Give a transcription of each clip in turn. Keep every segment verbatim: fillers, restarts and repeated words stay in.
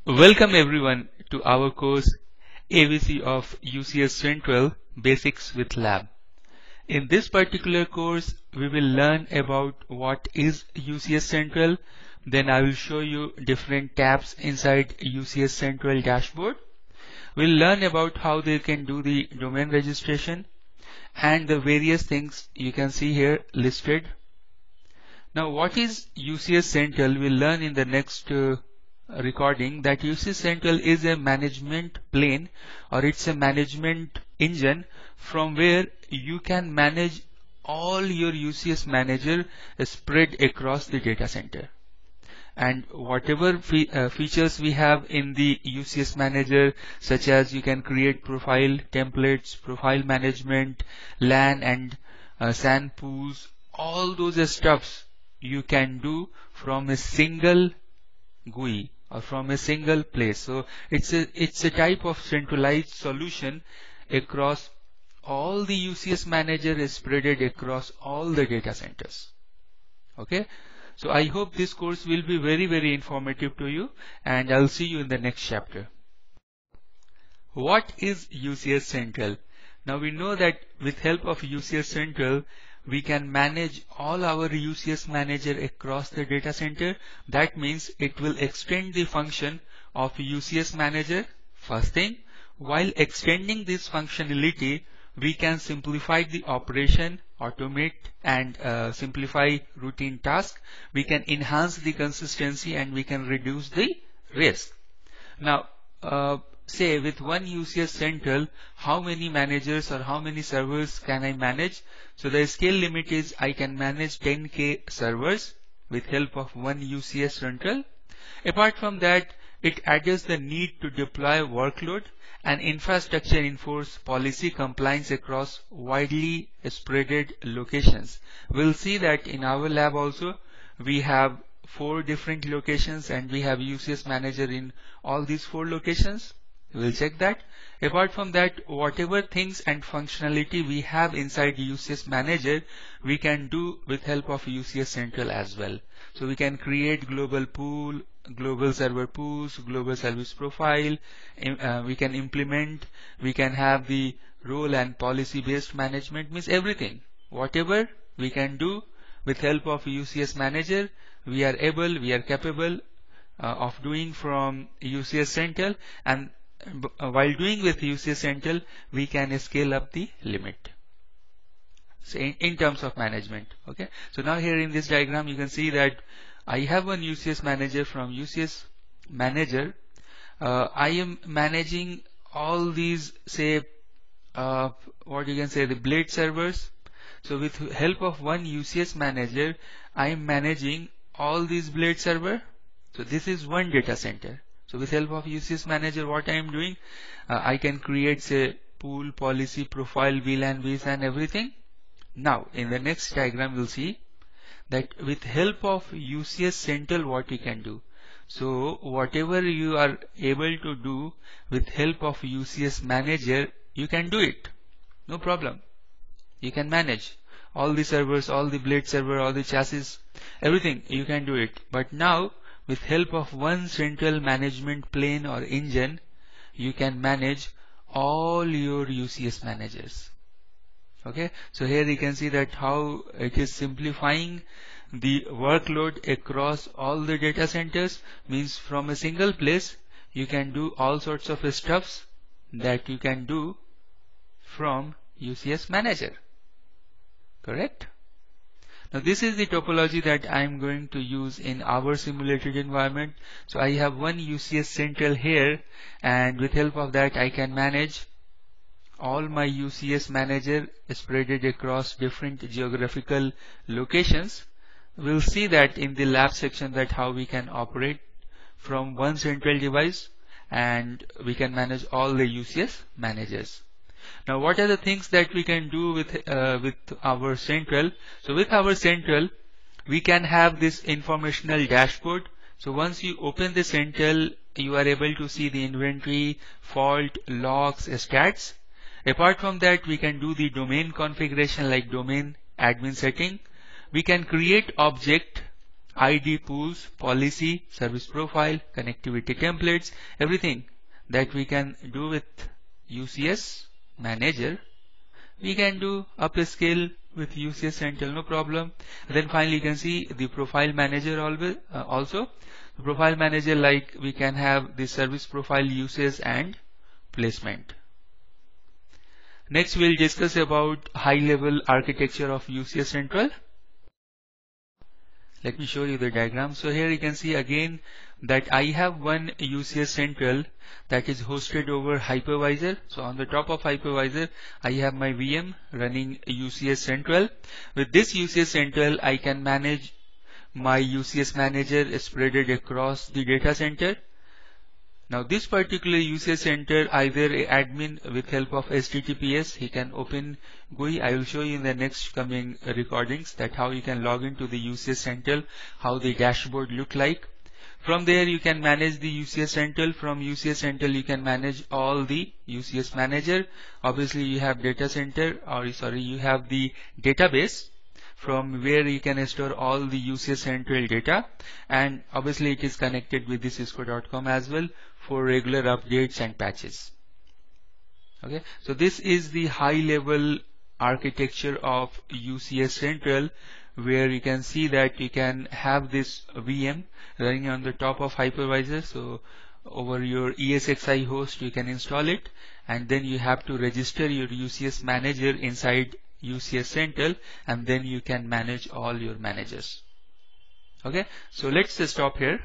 Welcome everyone to our course A B C of U C S Central Basics with Lab. In this particular course, we will learn about what is U C S Central. Then I will show you different tabs inside U C S Central dashboard. We'll learn about how they can do the domain registration and the various things you can see here listed. Now, what is U C S Central? We'll learn in the next uh, recording that U C S Central is a management plane, or it's a management engine from where you can manage all your U C S manager spread across the data center. And whatever fe uh, features we have in the U C S manager, such as you can create profile templates, profile management, LAN and uh, S A N pools, all those stuffs you can do from a single G U I or from a single place. So it's a it's a type of centralized solution across all the U C S manager is spreaded across all the data centers. Okay, so I hope this course will be very very informative to you, and I'll see you in the next chapter. What is U C S Central? Now we know that with help of U C S Central we can manage all our U C S manager across the data center. That means it will extend the function of U C S manager. First thing, while extending this functionality, we can simplify the operation, automate and uh, simplify routine tasks. We can enhance the consistency and we can reduce the risk. Now, uh, say with one U C S Central, how many managers or how many servers can I manage? So the scale limit is I can manage ten K servers with help of one U C S Central. Apart from that, it adds the need to deploy workload and infrastructure enforce policy compliance across widely spreaded locations. We'll see that in our lab also. We have four different locations and we have U C S manager in all these four locations. We'll check that. Apart from that, whatever things and functionality we have inside U C S manager, we can do with help of U C S Central as well. So we can create global pool, global server pools, global service profile, uh, we can implement, we can have the role and policy based management, means everything. Whatever we can do with help of U C S manager, we are able, we are capable uh, of doing from U C S Central, and while doing with U C S Central, we can scale up the limit. So in, in terms of management, okay. So now here in this diagram, you can see that I have one U C S manager. From U C S manager, uh, I am managing all these, say, uh, what you can say, the blade servers. So with help of one U C S manager, I am managing all these blade server. So this is one data center. So with help of U C S manager, what I am doing, uh, I can create, say, pool, policy, profile, V LAN, V S A N, everything. Now in the next diagram we'll see that with help of U C S Central what you can do. So whatever you are able to do with help of U C S manager, you can do it. No problem. You can manage all the servers, all the blade server, all the chassis, everything you can do it. But now with help of one central management plane or engine, you can manage all your U C S managers. Okay, so here you can see that how it is simplifying the workload across all the data centers. Means from a single place you can do all sorts of stuffs that you can do from U C S manager. Correct? Now this is the topology that I am going to use in our simulated environment. So I have one U C S Central here, and with help of that I can manage all my U C S manager spreaded across different geographical locations. We'll see that in the lab section that how we can operate from one central device and we can manage all the U C S managers. Now what are the things that we can do with uh, with our central? So with our central we can have this informational dashboard. So once you open the central, you are able to see the inventory, fault, logs, stats. Apart from that, we can do the domain configuration like domain admin setting. We can create object I D pools, policy, service profile, connectivity templates, everything that we can do with U C S Manager, we can do upscale with U C S Central, no problem. Then finally you can see the profile manager always, uh, also. The profile manager, like we can have the service profile usage and placement. Next we'll discuss about high level architecture of U C S Central. Let me show you the diagram. So here you can see again that I have one U C S Central that is hosted over hypervisor. So on the top of hypervisor, I have my V M running U C S Central. With this U C S Central, I can manage my U C S Manager spread across the data center. Now this particular U C S Center, either a admin with help of H T T P S, he can open G U I. I will show you in the next coming recordings that how you can log into the U C S Central, how the dashboard look like. From there you can manage the U C S Central. From U C S Central you can manage all the U C S Manager. Obviously you have data center, or sorry, you have the database from where you can store all the U C S Central data, and obviously it is connected with the cisco dot com as well for regular updates and patches. Okay, so this is the high level architecture of U C S Central, where you can see that you can have this V M running on the top of hypervisor. So over your E S X i host you can install it, and then you have to register your U C S Manager inside U C S Central, and then you can manage all your managers. Okay, so let's just stop here.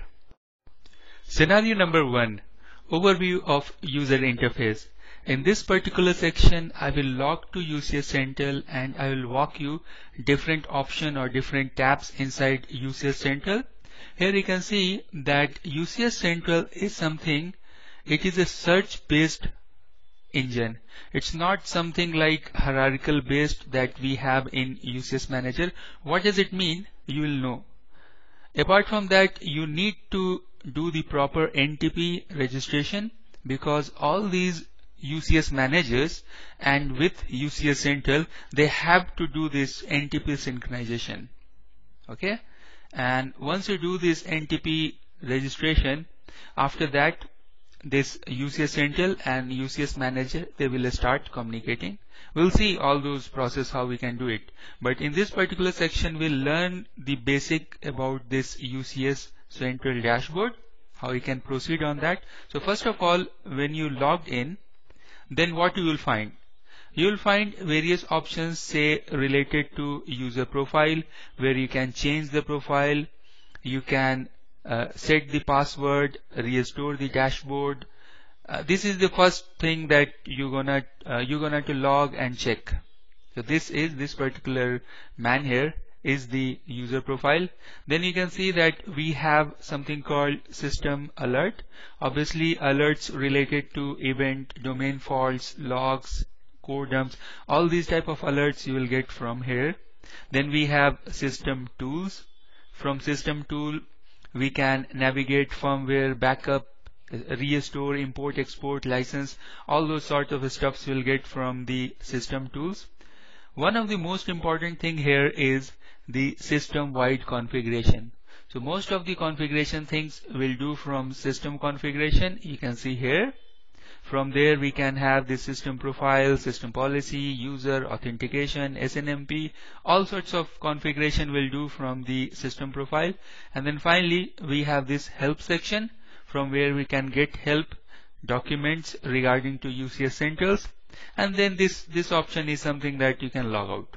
Scenario number one, overview of user interface. In this particular section, I will log to U C S Central and I will walk you different option or different tabs inside U C S Central. Here you can see that U C S Central is something, it is a search based engine. It's not something like hierarchical based that we have in U C S Manager. What does it mean? You will know. Apart from that, you need to do the proper N T P registration, because all these U C S managers and with U C S Central, they have to do this N T P synchronization. Okay, and once you do this N T P registration, after that this U C S Central and U C S Manager, they will start communicating. We'll see all those process how we can do it, but in this particular section we'll learn the basic about this U C S Central dashboard, how you can proceed on that. So first of all, when you logged in, then what you will find? You will find various options, say related to user profile, where you can change the profile, you can Uh, set the password, restore the dashboard. Uh, this is the first thing that you're gonna uh, you're gonna to log and check. So this is this particular man here is the user profile. Then you can see that we have something called system alert. Obviously alerts related to event, domain faults, logs, code dumps, all these type of alerts you will get from here. Then we have system tools. From system tool we can navigate firmware, backup, restore, import, export, license, all those sort of stuffs we'll get from the system tools. One of the most important thing here is the system wide configuration. So most of the configuration things we'll do from system configuration. You can see here. From there we can have the system profile, system policy, user authentication, S N M P, all sorts of configuration we'll do from the system profile. And then finally we have this help section, from where we can get help documents regarding to U C S Centrals. And then this this option is something that you can log out.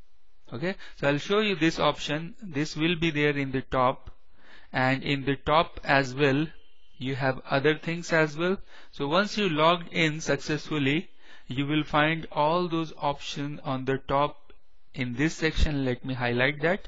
Okay, so I'll show you this option. This will be there in the top, and in the top as well you have other things as well. So once you logged in successfully, you will find all those options on the top in this section. Let me highlight that.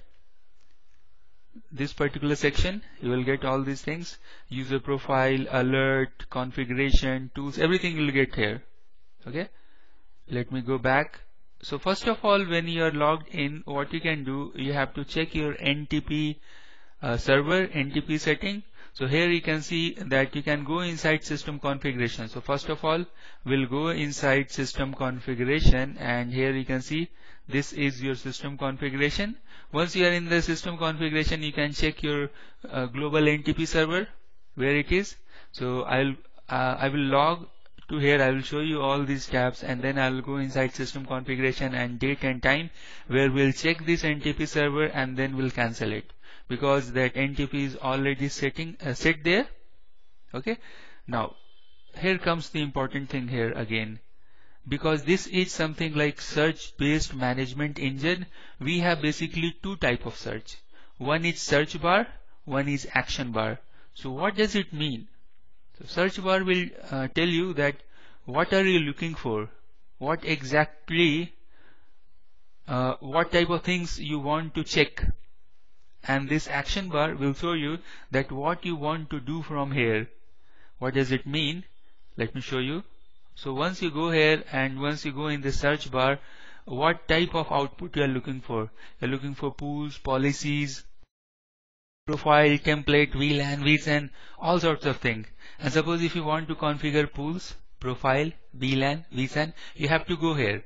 This particular section, you will get all these things: user profile, alert, configuration, tools, everything you will get here. Okay, let me go back. So first of all, when you are logged in, what you can do, you have to check your N T P uh, server, N T P setting. So here you can see that you can go inside system configuration. So first of all, we'll go inside system configuration, and here you can see this is your system configuration. Once you are in the system configuration, you can check your uh, global N T P server where it is. So I'll uh, I will log to here. I will show you all these tabs, and then I will go inside system configuration and date and time, where we'll check this N T P server and then we'll cancel it, because that N T P is already setting uh, set there. Okay. Now here comes the important thing here again. Because this is something like search based management engine, we have basically two type of search. One is search bar, one is action bar. So what does it mean? So search bar will uh, tell you that what are you looking for, what exactly uh, what type of things you want to check, and this action bar will show you that what you want to do from here. What does it mean? Let me show you. So once you go here and once you go in the search bar, what type of output you are looking for? You're looking for pools, policies, profile, template, V LAN, V S A N, all sorts of things. And suppose if you want to configure pools, profile, V LAN, V S A N, you have to go here.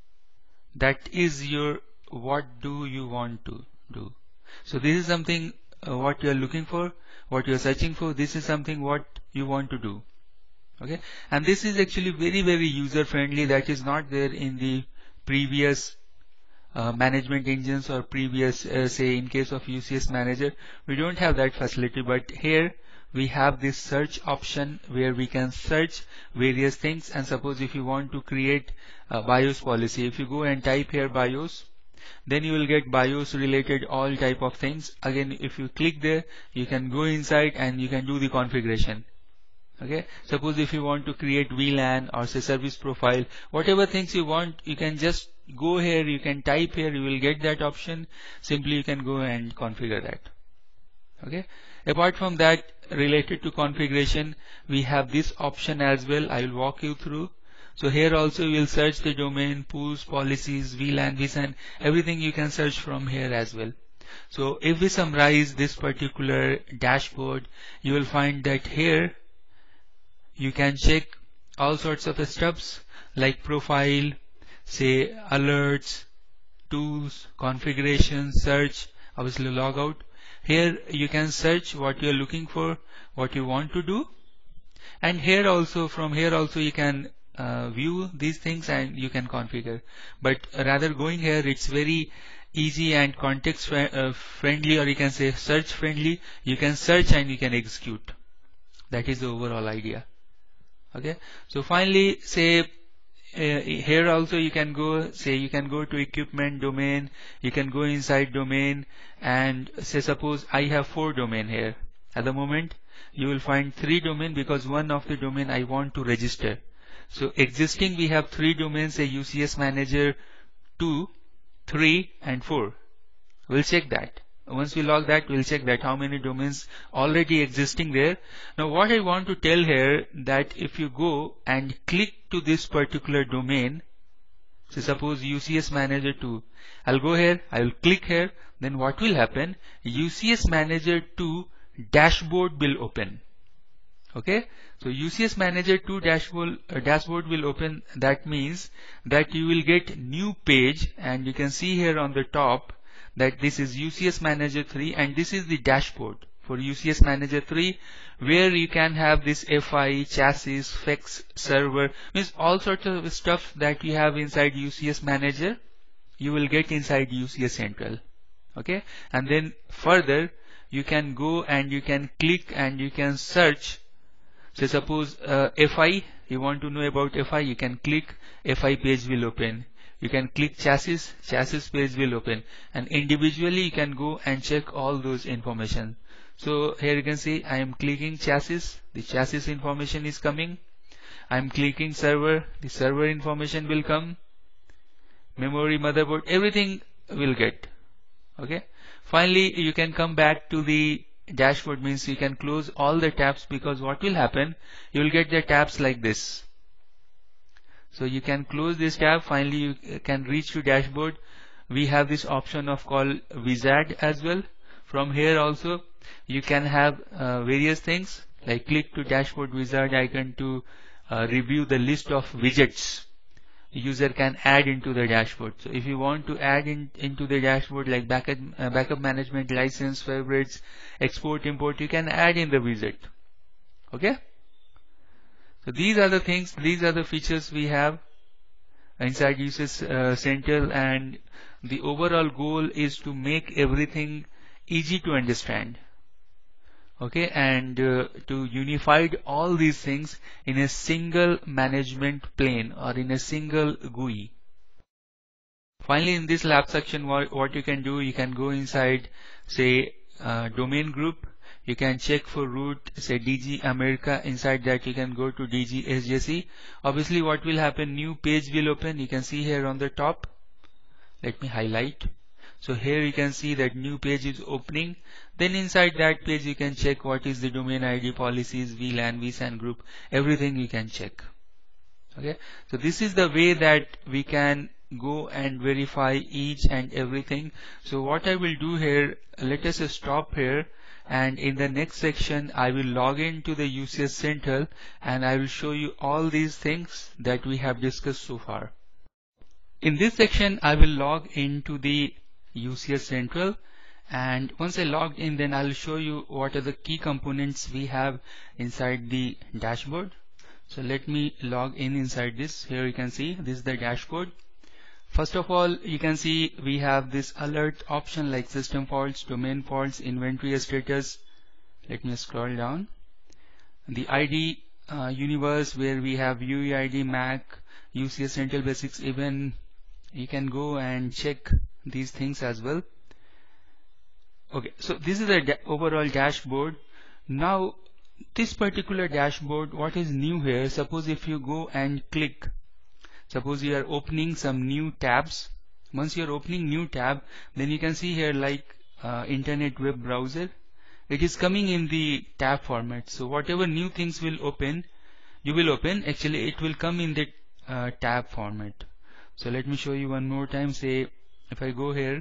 That is your what do you want to do. So this is something uh, what you are looking for, what you are searching for. This is something what you want to do. Okay, and this is actually very very user friendly. That is not there in the previous uh, management engines or previous uh, say in case of U C S Manager we don't have that facility, but here we have this search option where we can search various things. And suppose if you want to create a BIOS policy, if you go and type here BIOS, then you will get BIOS related all type of things. Again, if you click there, you can go inside and you can do the configuration. Okay, suppose if you want to create V LAN or say service profile, whatever things you want, you can just go here, you can type here, you will get that option. Simply you can go and configure that. Okay, apart from that, related to configuration, we have this option as well. I will walk you through. So here also you will search the domain, pools, policies, V LAN, V S A N, everything you can search from here as well. So if we summarize this particular dashboard, you will find that here you can check all sorts of stuffs like profile, say alerts, tools, configuration, search, obviously logout. Here you can search what you are looking for, what you want to do, and here also from here also you can uh, view these things and you can configure. But rather going here, it's very easy and context uh, friendly, or you can say search friendly. You can search and you can execute. That is the overall idea. Okay, so finally say uh, here also you can go, say you can go to equipment domain, you can go inside domain, and say suppose I have four domain here. At the moment you will find three domain because one of the domain I want to register. So existing we have three domains, say U C S Manager two, three and four. We'll check that. Once we log that, we'll check that how many domains already existing there. Now what I want to tell here, that if you go and click to this particular domain, so suppose U C S Manager two, I'll go here, I will click here, then what will happen? U C S Manager two dashboard will open. Okay, so U C S Manager two dashboard, uh, dashboard will open. That means that you will get new page, and you can see here on the top that this is U C S Manager three, and this is the dashboard for U C S Manager three, where you can have this F I, chassis, F A Q, server, means all sorts of stuff that you have inside U C S Manager, you will get inside U C S Central. Okay, and then further you can go and you can click and you can search. So suppose uh, F I, you want to know about F I, you can click, F I page will open. You can click chassis, chassis page will open, and individually you can go and check all those information. So here you can see I am clicking chassis, the chassis information is coming. I am clicking server, the server information will come. Memory, motherboard, everything will get. Okay. Finally, you can come back to the dashboard, means you can close all the tabs, because what will happen, you will get the tabs like this. So you can close this tab. Finally you can reach to dashboard. We have this option of called wizard as well. From here also you can have uh, various things like click to dashboard wizard icon to uh, review the list of widgets user can add into the dashboard. So if you want to add in, into the dashboard like backup, uh, backup management, license, favorites, export, import, you can add in the widget. Okay. So these are the things, these are the features we have inside Usage uh, Central, and the overall goal is to make everything easy to understand. Okay, and uh, to unify all these things in a single management plane or in a single G U I. Finally, in this lab section, what, what you can do, you can go inside, say, uh, domain group. You can check for root, say D G America. Inside that, you can go to D G S J C. Obviously, what will happen, new page will open. You can see here on the top. Let me highlight. So here you can see that new page is opening. Then inside that page you can check what is the domain I D, policies, V LAN, vSAN group, everything you can check. Okay, so this is the way that we can go and verify each and everything. So what I will do here, let us stop here, and in the next section I will log into the U C S Central and I will show you all these things that we have discussed so far. In this section I will log into the U C S Central, and once I logged in, then I'll show you what are the key components we have inside the dashboard. So let me log in inside this. Here you can see this is the dashboard. First of all, you can see we have this alert option like system faults, domain faults, inventory status. Let me scroll down. The I D uh, universe, where we have U E I D, Mac, U C S Central Basics. Even you can go and check these things as well. Okay, so this is the da overall dashboard. Now this particular dashboard, what is new here, suppose if you go and click, suppose you are opening some new tabs. Once you are opening new tab, then you can see here like uh, internet web browser. It is coming in the tab format. So whatever new things will open, you will open, actually it will come in the uh, tab format. So let me show you one more time. Say if I go here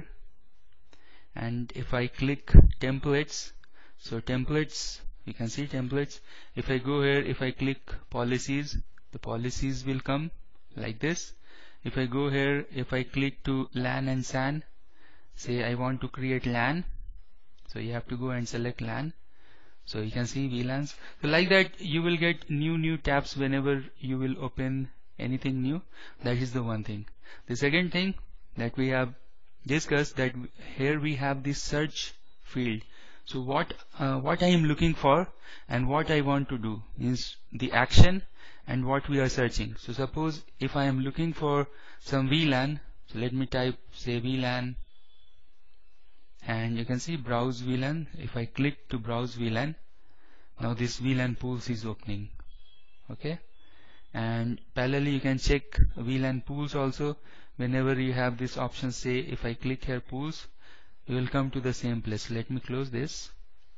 and if I click templates, so templates, you can see templates. If I go here, if I click policies, the policies will come like this. If I go here, if I click to LAN and SAN, say I want to create LAN, so you have to go and select LAN. So you can see V LANs. So like that you will get new new tabs whenever you will open anything new. That is the one thing. The second thing that we have discussed, that here we have this search field. So what uh, what I am looking for and what I want to do is the action and what we are searching. So suppose if I am looking for some V LAN, so let me type say V LAN, and you can see browse V LAN. If I click to browse V LAN, now this V LAN pools is opening. Okay, and parallelly you can check V LAN pools also. Whenever you have this option, say if I click here pools, you will come to the same place. Let me close this.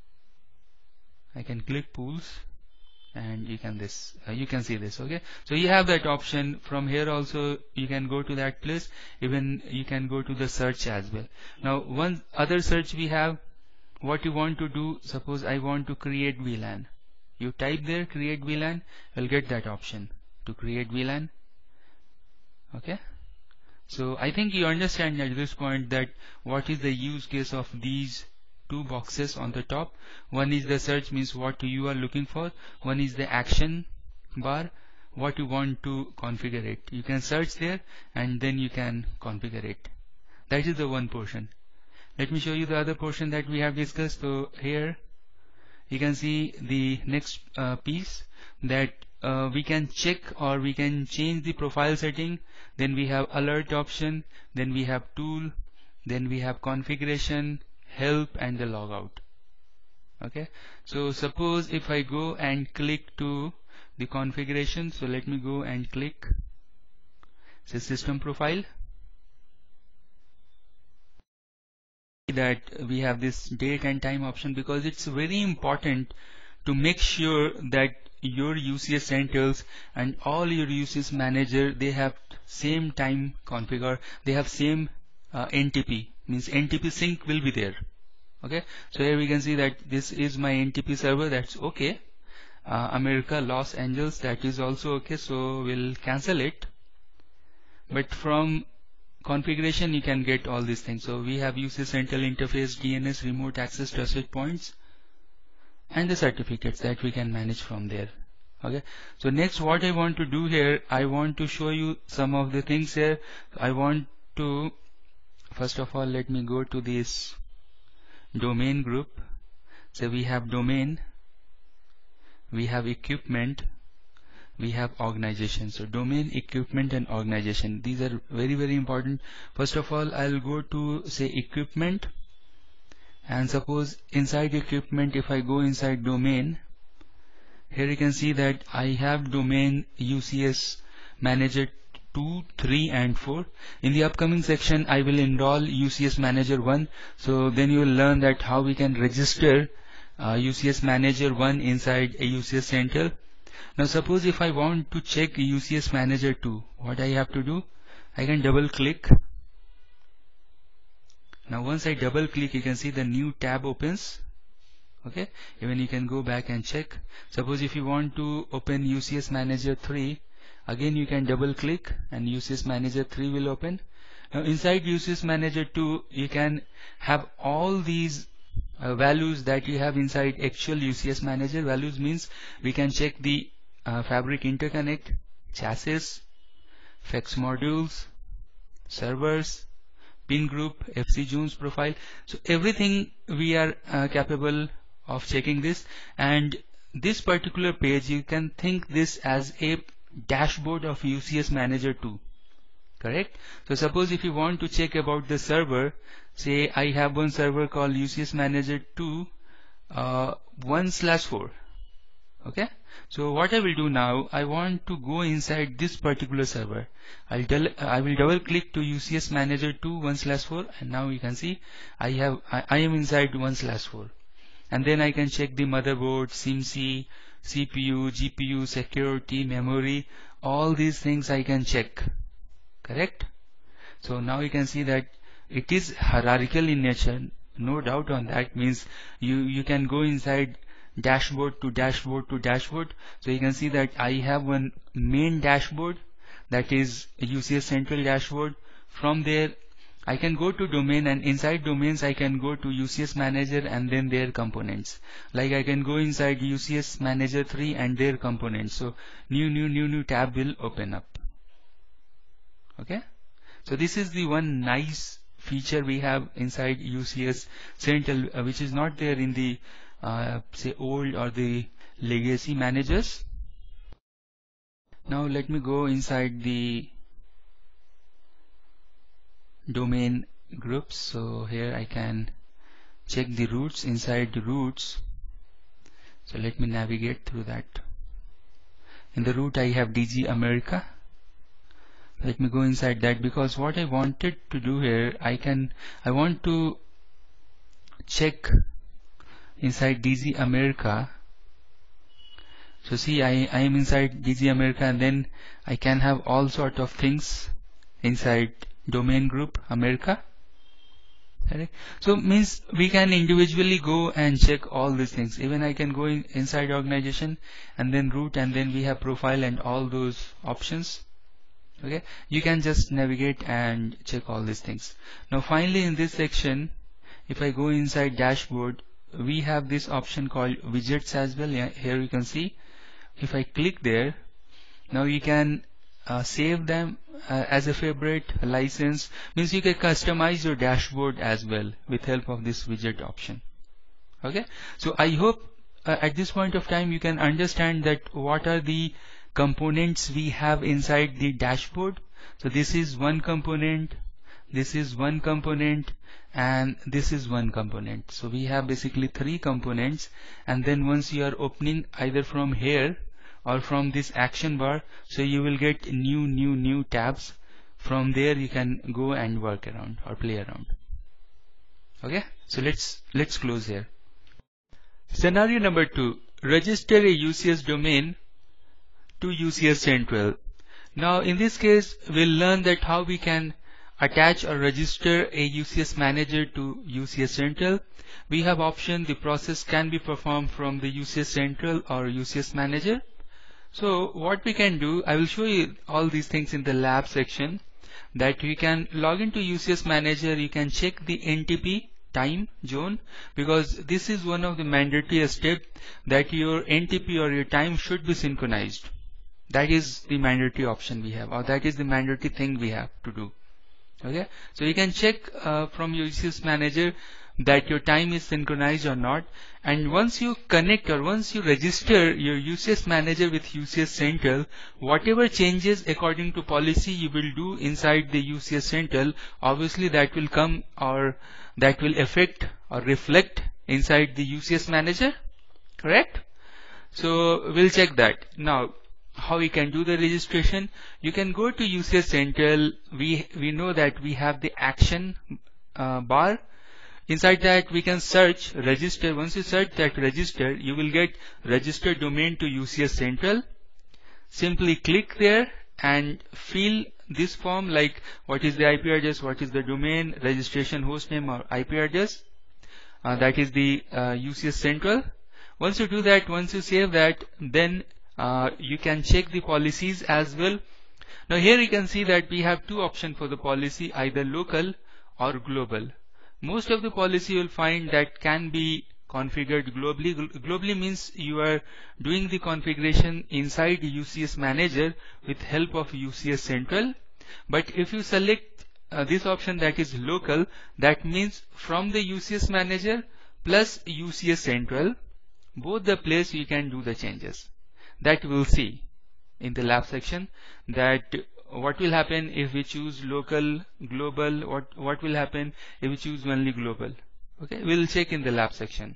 I can click pools and you can this uh, you can see this. Okay, so you have that option. From here also you can go to that place. Even you can go to the search as well. Now one other search we have, what you want to do, suppose I want to create V LAN. You type there create V LAN, you'll get that option to create V LAN. Okay, so I think you understand at this point that what is the use case of these two boxes on the top. One is the search, means what you are looking for. One is the action bar, what you want to configure it. You can search there and then you can configure it. That is the one portion. Let me show you the other portion that we have discussed. So here you can see the next uh, piece, that uh, we can check or we can change the profile setting. Then we have alert option, then we have tool, then we have configuration, help, and the logout. Okay, so suppose if I go and click to the configuration, so let me go and click say system profile, that we have this date and time option, because it's very important to make sure that your U C S Centrals and all your U C S manager, they have same time configure, they have same uh, N T P, means N T P sync will be there. Okay, so here we can see that this is my N T P server, that's okay. uh, America Los Angeles, that is also okay, so we'll cancel it. but from configuration you can get all these things. So we have U C S Central Interface, D N S, Remote Access, Trusted Points, and the certificates that we can manage from there. Okay, so next what I want to do here, I want to show you some of the things here. I want to, first of all, let me go to this domain group. So we have domain, we have equipment, we have organization. So domain, equipment, and organization, these are very very important. First of all, I'll go to say equipment, and suppose inside equipment, if I go inside domain, here you can see that I have domain U C S Manager two, three, and four. In the upcoming section I will install U C S Manager one, so then you will learn that how we can register uh, U C S Manager one inside a U C S Central. Now suppose if I want to check U C S Manager two, what I have to do, I can double click. Now once I double click, you can see the new tab opens. Okay, even you can go back and check. Suppose if you want to open U C S Manager three, again you can double click and U C S Manager three will open. Now inside U C S Manager two, you can have all these uh, values that you have inside actual U C S Manager. Values means we can check the uh, Fabric Interconnect, chassis, fax modules, servers, pin group, F C Jones profile. So everything we are uh, capable of checking this, and this particular page you can think this as a dashboard of U C S Manager two. Correct? So suppose if you want to check about the server, say I have one server called U C S Manager two uh, one slash four. Okay, so what I will do now, I want to go inside this particular server. I'll I will double click to U C S Manager two one slash four, and now you can see I have I, I am inside one slash four, and then I can check the motherboard, SIMC, C P U, G P U, security, memory, all these things I can check. Correct? So now you can see that it is hierarchical in nature, no doubt on that. Means you you can go inside dashboard to dashboard to dashboard. So you can see that I have one main dashboard, that is U C S Central dashboard. From there I can go to domain, and inside domains I can go to U C S Manager and then their components. Like I can go inside U C S Manager three and their components. So new new new new tab will open up. Okay, so this is the one nice feature we have inside U C S Central, uh, which is not there in the uh, say old or the legacy managers. Now let me go inside the domain groups. So here I can check the routes. Inside the routes, so let me navigate through that. In the root I have D G America. Let me go inside that, because what I wanted to do here, I can I want to check inside D G America. So see, I, I am inside D G America, and then I can have all sort of things inside domain group America. Right? So means we can individually go and check all these things. Even I can go in, inside organization and then root, and then we have profile and all those options. Okay, you can just navigate and check all these things. Now finally in this section, if I go inside dashboard, we have this option called widgets as well. Yeah, here you can see, if I click there, now you can uh, save them uh, as a favorite, a license. Means you can customize your dashboard as well with help of this widget option. Okay, so I hope uh, at this point of time you can understand that what are the components we have inside the dashboard. So this is one component, this is one component, and this is one component. So we have basically three components, and then once you are opening either from here or from this action bar, so you will get new new new tabs. From there you can go and work around or play around. Okay, so let's let's close here. Scenario number two, register a U C S domain to U C S Central. Now in this case we'll learn that how we can attach or register a U C S manager to U C S Central. We have option, the process can be performed from the U C S Central or U C S Manager. So what we can do, I will show you all these things in the lab section. that you can log into U C S Manager, you can check the N T P time zone, because this is one of the mandatory steps that your N T P or your time should be synchronized. That is the mandatory option we have, or that is the mandatory thing we have to do. Okay, so you can check uh, from your U C S Manager that your time is synchronized or not. And once you connect or once you register your U C S Manager with U C S Central, whatever changes according to policy you will do inside the U C S Central, obviously that will come or that will affect or reflect inside the U C S Manager, correct? So we'll check that. Now, how we can do the registration? You can go to U C S Central. We we know that we have the action uh, bar. Inside that we can search register. Once you search that register, you will get register domain to U C S Central. Simply click there and fill this form, like what is the I P address, what is the domain, registration hostname or I P address. Uh, that is the uh, U C S Central. Once you do that, once you save that, then uh, you can check the policies as well. Now here you can see that we have two options for the policy, either local or global. Most of the policy you will find that can be configured globally. Globally means you are doing the configuration inside U C S Manager with help of U C S Central. But if you select uh, this option that is local, that means from the U C S Manager plus U C S Central, both the place you can do the changes. That we'll see in the lab section, that what will happen if we choose local, global, what, what will happen if we choose only global. Okay, we'll check in the lab section.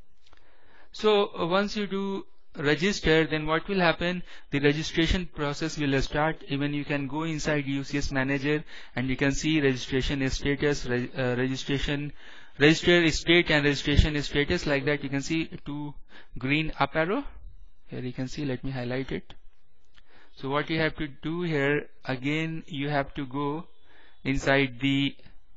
So uh, once you do register, then what will happen, the registration process will start. Even you can go inside U C S Manager and you can see registration status, re, uh, registration, register state and registration status, like that. You can see two green up arrow. Here you can see, let me highlight it. So what you have to do here, again you have to go inside the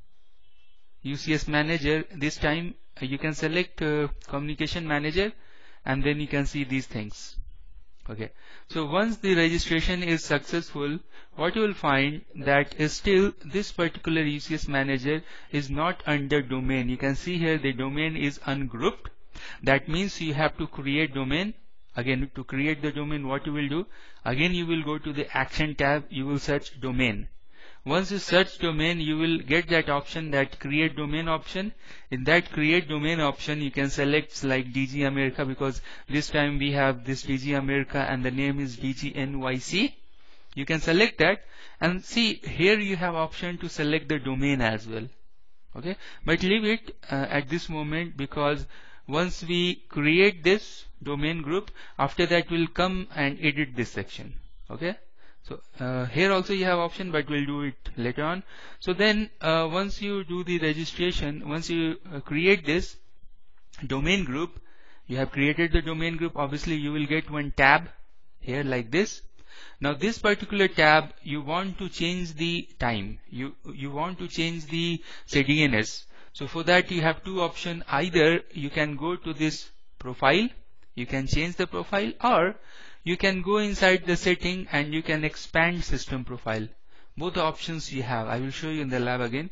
U C S Manager. This time uh, you can select uh, Communication Manager and then you can see these things. Okay, so once the registration is successful, what you will find that is still this particular U C S Manager is not under domain. You can see here the domain is ungrouped. That means you have to create domain. Again, to create the domain, what you will do, again you will go to the action tab, you will search domain. Once you search domain, you will get that option, that create domain option. In that create domain option, you can select like D G America, because this time we have this D G America and the name is D G N Y C. You can select that and see here you have option to select the domain as well. Okay, but leave it uh, at this moment, because once we create this domain group, after that we'll come and edit this section. Okay, so uh, here also you have option, but we'll do it later on. So then uh, once you do the registration, once you uh, create this domain group, you have created the domain group, obviously you will get one tab here like this. Now this particular tab, you want to change the time, you you want to change the say D N S. So for that you have two options. Either you can go to this profile, you can change the profile, or you can go inside the setting and you can expand system profile. Both the options you have. I will show you in the lab again.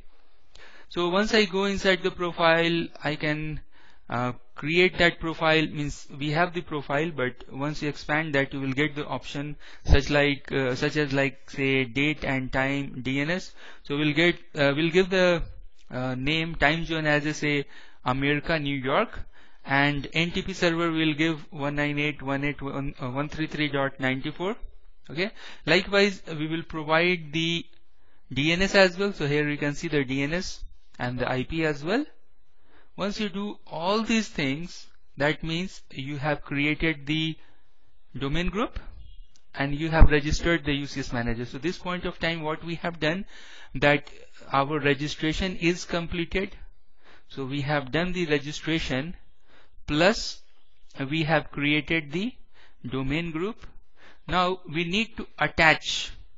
So once I go inside the profile, I can uh, create that profile. Means we have the profile, but once you expand that, you will get the option such like uh, such as like say date and time D N S. So we'll get uh, we'll give the Uh, name time zone as I say America, New York, and N T P server will give one ninety-eight dot one eighty-one dot one thirty-three dot ninety-four. Okay, likewise we will provide the D N S as well. So here you can see the D N S and the I P as well. Once you do all these things, that means you have created the domain group and you have registered the U C S Manager. So this point of time, what we have done, that our registration is completed. So we have done the registration, plus we have created the domain group. Now we need to attach.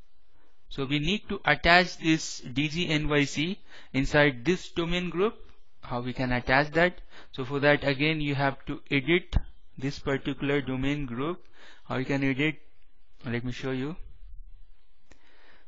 So we need to attach this D G N Y C inside this domain group. How we can attach that? So for that, again you have to edit this particular domain group. How you can edit? Let me show you.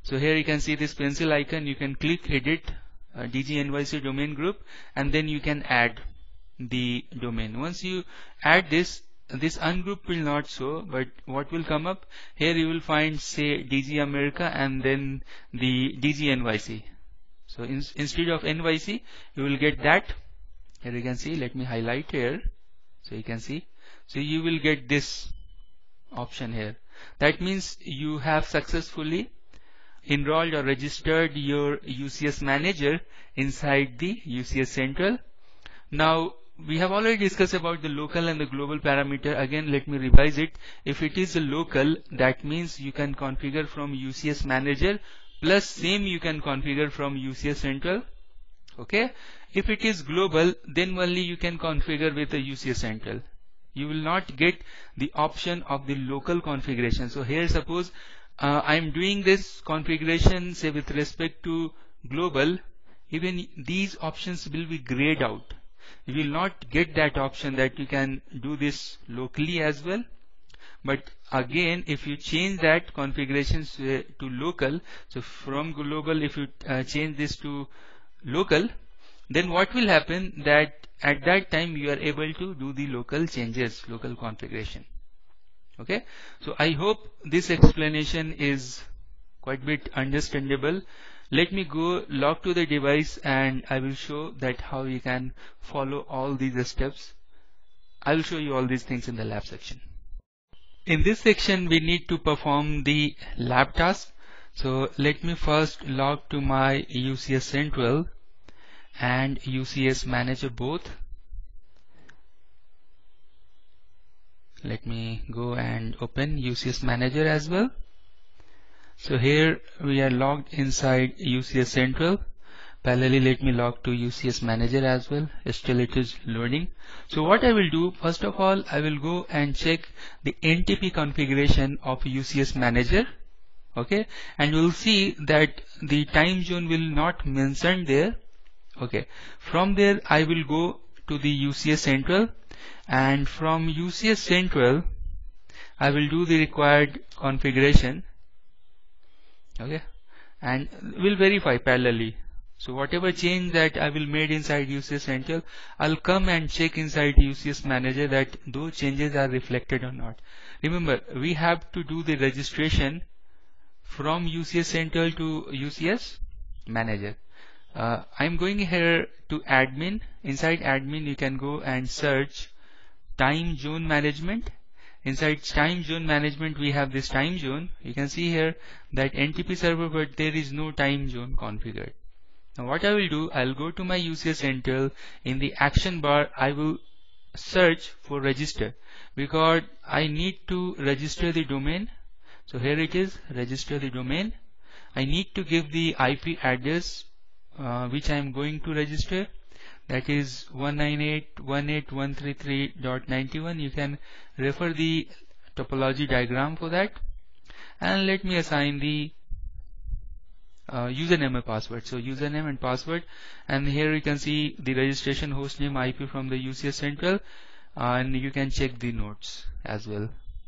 So here you can see this pencil icon. You can click edit uh, D G N Y C domain group, and then you can add the domain. Once you add this, this ungroup will not show, but what will come up here, you will find say D G America and then the D G N Y C. So in, instead of N Y C, you will get that. Here you can see, let me highlight here, so you can see. So you will get this option here. That means you have successfully enrolled or registered your U C S manager inside the U C S Central. Now we have already discussed about the local and the global parameter. Again, let me revise it. If it is a local, that means you can configure from U C S manager, plus same you can configure from U C S Central. Okay. If it is global, then only you can configure with the U C S Central. You will not get the option of the local configuration. So here suppose uh, I am doing this configuration say with respect to global, even these options will be grayed out. You will not get that option that you can do this locally as well. But again, if you change that configurations uh, to local, so from global if you uh, change this to local, then what will happen that at that time you are able to do the local changes, local configuration. Okay, so I hope this explanation is quite bit understandable. Let me go log to the device and I will show that how you can follow all these steps. I will show you all these things in the lab section. In this section we need to perform the lab task. So let me first log to my U C S Central and U C S Manager both. Let me go and open U C S Manager as well. So here we are logged inside U C S Central. Parallelly, let me log to U C S Manager as well. Still it is loading. So what I will do, first of all, I will go and check the N T P configuration of U C S Manager. Okay, and you will see that the time zone will not mention there. Okay, from there I will go to the U C S Central, and from U C S Central I will do the required configuration. Okay, and will verify parallelly. So whatever change that I will made inside U C S Central, I'll come and check inside U C S Manager that those changes are reflected or not. Remember, we have to do the registration from U C S Central to U C S Manager. Uh, I'm going here to admin. Inside admin you can go and search time zone management. Inside time zone management we have this time zone. You can see here that N T P server, but there is no time zone configured. Now what I will do, I'll go to my U C S Central. In the action bar I will search for register, because I need to register the domain. So here it is, register the domain. I need to give the I P address uh, which I am going to register. That is one ninety-eight dot eighteen dot one thirty-three dot ninety-one. You can refer the topology diagram for that. And let me assign the uh, username and password. So username and password, and here you can see the registration hostname I P from the U C S Central, and you can check the notes as well.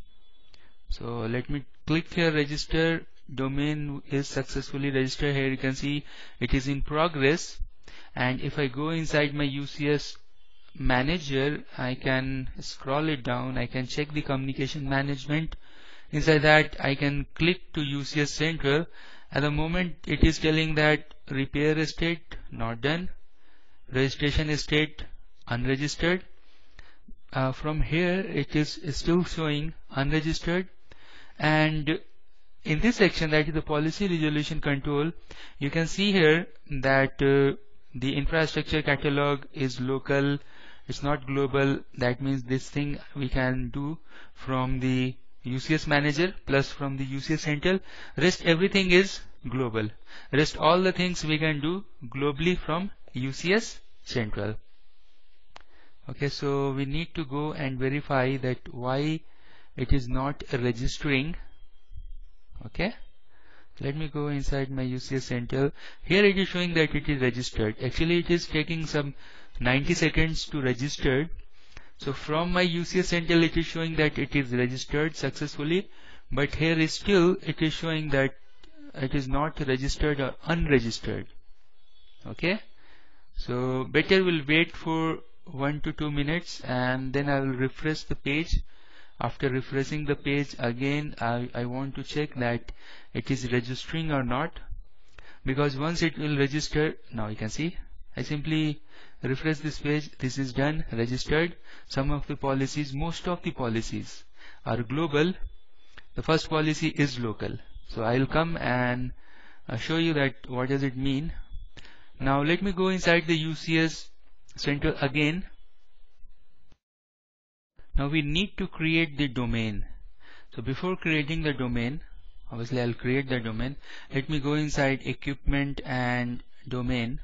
So let me click here, register. Domain is successfully registered. Here you can see it is in progress. And if I go inside my U C S Manager, I can scroll it down. I can check the communication management. Inside that I can click to U C S Central. At the moment it is telling that repair state not done, registration state unregistered. Uh, from here it is still showing unregistered. And in this section, that is the policy resolution control, you can see here that uh, the infrastructure catalog is local, it's not global. That means this thing we can do from the U C S Manager plus from the U C S Central. Rest everything is global. Rest all the things we can do globally from U C S Central. Okay, so we need to go and verify that why it is not registering. Okay, let me go inside my U C S Central. Here it is showing that it is registered. Actually it is taking some ninety seconds to register. So from my U C S Central it is showing that it is registered successfully, but here is still it is showing that it is not registered or unregistered. Okay, so better we'll wait for one to two minutes and then I will refresh the page. After refreshing the page again, I, I want to check that it is registering or not, because once it will register, now you can see I simply refresh this page. This is done, registered. Some of the policies, most of the policies are global. The first policy is local. So I'll come and uh, show you that what does it mean. Now let me go inside the U C S Central again. Now we need to create the domain. So before creating the domain, obviously I'll create the domain. Let me go inside equipment and domain.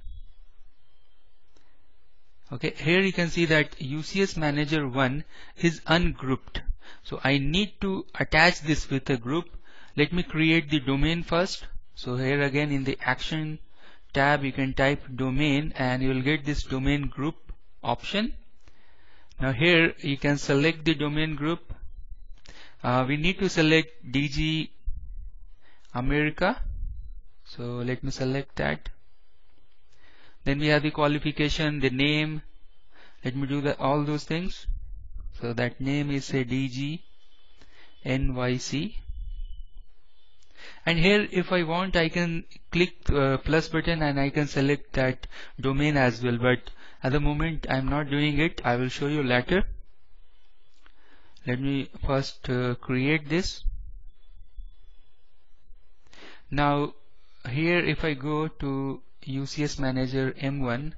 Okay, here you can see that U C S Manager one is ungrouped. So I need to attach this with a group. Let me create the domain first. So here again in the action tab you can type domain and you will get this domain group option. Now here you can select the domain group. Uh, we need to select D G America. So let me select that. Then we have the qualification, the name. Let me do the, all those things. So that name is a D G N Y C. And here if I want I can click uh, plus button and I can select that domain as well, but at the moment I'm not doing it. I will show you later. Let me first uh, create this. Now here if I go to U C S Manager M one,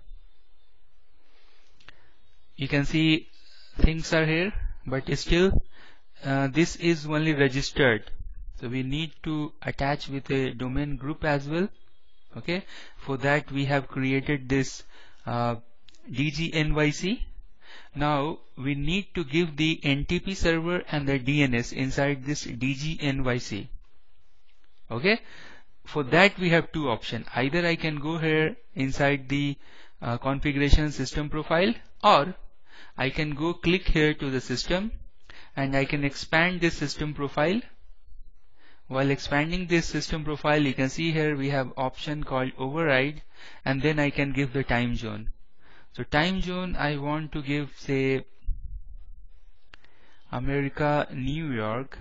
you can see things are here, but still uh, this is only registered. So we need to attach with a domain group as well. Okay, for that we have created this uh, D G N Y C. Now we need to give the N T P server and the D N S inside this D G N Y C. Okay, for that we have two options. Either I can go here inside the uh, configuration system profile, or I can go click here to the system and I can expand this system profile. While expanding this system profile, you can see here we have option called override, and then I can give the time zone. So time zone I want to give, say, America, New York.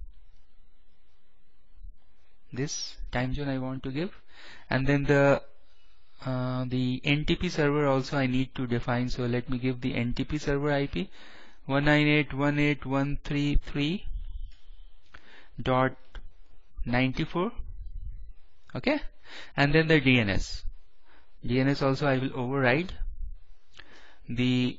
This time zone I want to give, and then the uh, the N T P server also I need to define. So let me give the N T P server I P one ninety-eight dot one eighty-eight dot one thirty-three dot ninety-four. Okay, and then the D N S. D N S also I will override. The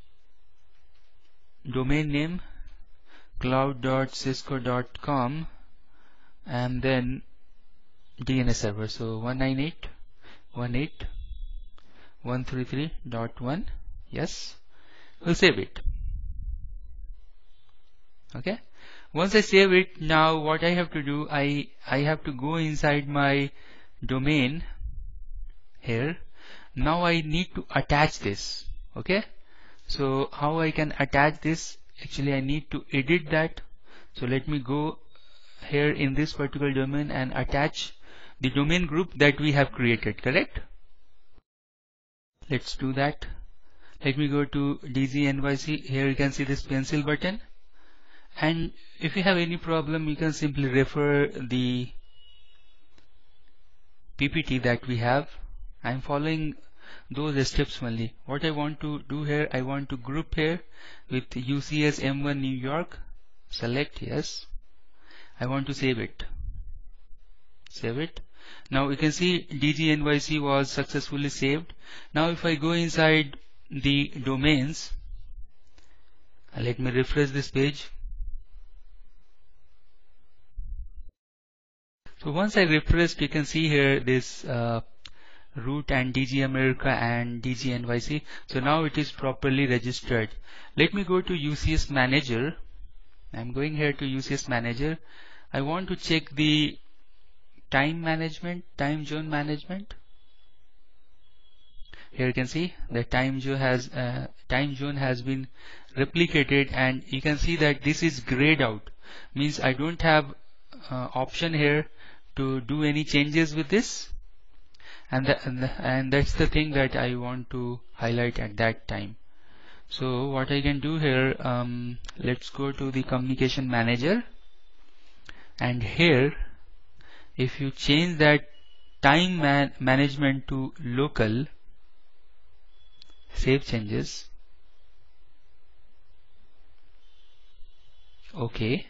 domain name cloud dot cisco dot com and then D N S server. So one ninety-eight dot one eighty-eight dot one thirty-three dot one. Yes, we'll save it. Okay, once I save it, now what I have to do, I I have to go inside my domain here. Now I need to attach this. Okay, so how I can attach this? Actually I need to edit that. So let me go here in this particular domain and attach the domain group that we have created, correct? Let's do that. Let me go to D G N Y C. Here you can see this pencil button, and if you have any problem you can simply refer the P P T that we have. I'm following those steps only. What I want to do here, I want to group here with U C S M one New York. Select yes. I want to save it. Save it. Now you can see D G N Y C was successfully saved. Now if I go inside the domains, let me refresh this page. So once I refreshed, you can see here this uh, root and D G America and D G N Y C. So now it is properly registered. Let me go to U C S Manager. I'm going here to U C S Manager. I want to check the time management, time zone management. Here you can see the time zone has uh, time zone has been replicated, and you can see that this is grayed out. Means I don't have uh, option here to do any changes with this, and, the, and, the, and that's the thing that I want to highlight at that time. So what I can do here, um, let's go to the communication manager, and here if you change that time man management to local, save changes. Okay.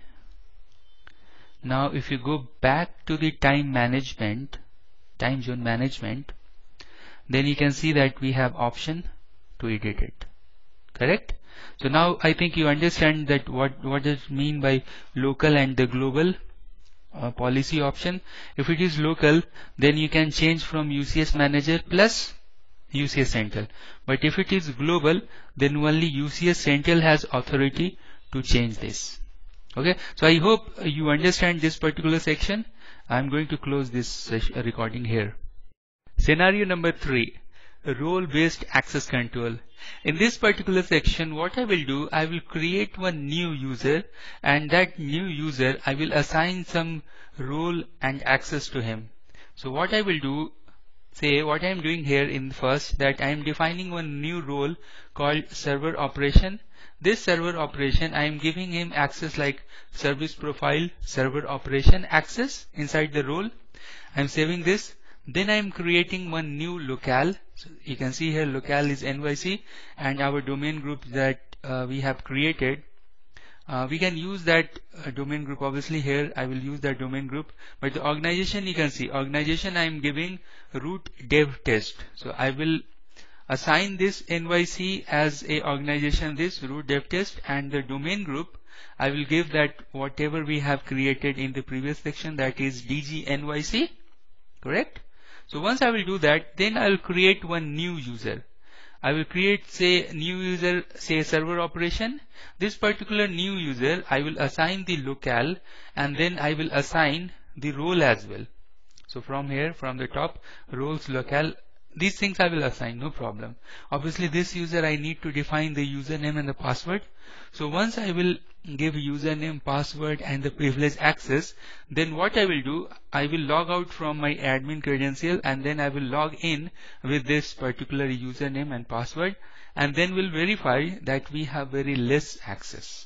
Now if you go back to the time management, time zone management, then you can see that we have option to edit it. Correct? So now I think you understand that what what does it mean by local and the global uh, policy option. If it is local, then you can change from U C S manager plus U C S Central. But if it is global, then only U C S Central has authority to change this. Okay, so I hope you understand this particular section. I'm going to close this recording here. Scenario number three, role-based access control. In this particular section, what I will do, I will create one new user, and that new user I will assign some role and access to him. So what I will do, say what I am doing here in first, that I am defining one new role called server operation. This server operation, I am giving him access like service profile, server operation access inside the role. I am saving this. Then I am creating one new locale. So you can see here locale is N Y C, and our domain group that uh, we have created. Uh, we can use that uh, domain group. Obviously here I will use that domain group, but the organization, you can see organization I am giving root dev test. So I will assign this N Y C as a organization, this root dev test, and the domain group I will give that whatever we have created in the previous section, that is D G N Y C. Correct? So once I will do that, then I will create one new user. I will create, say, new user, say server operation. This particular new user, I will assign the locale, and then I will assign the role as well. So from here, from the top, roles, locale, these things I will assign, no problem. Obviously this user I need to define the username and the password. So once I will give username, password and the privileged access, then what I will do, I will log out from my admin credential, and then I will log in with this particular username and password, and then we'll verify that we have very less access.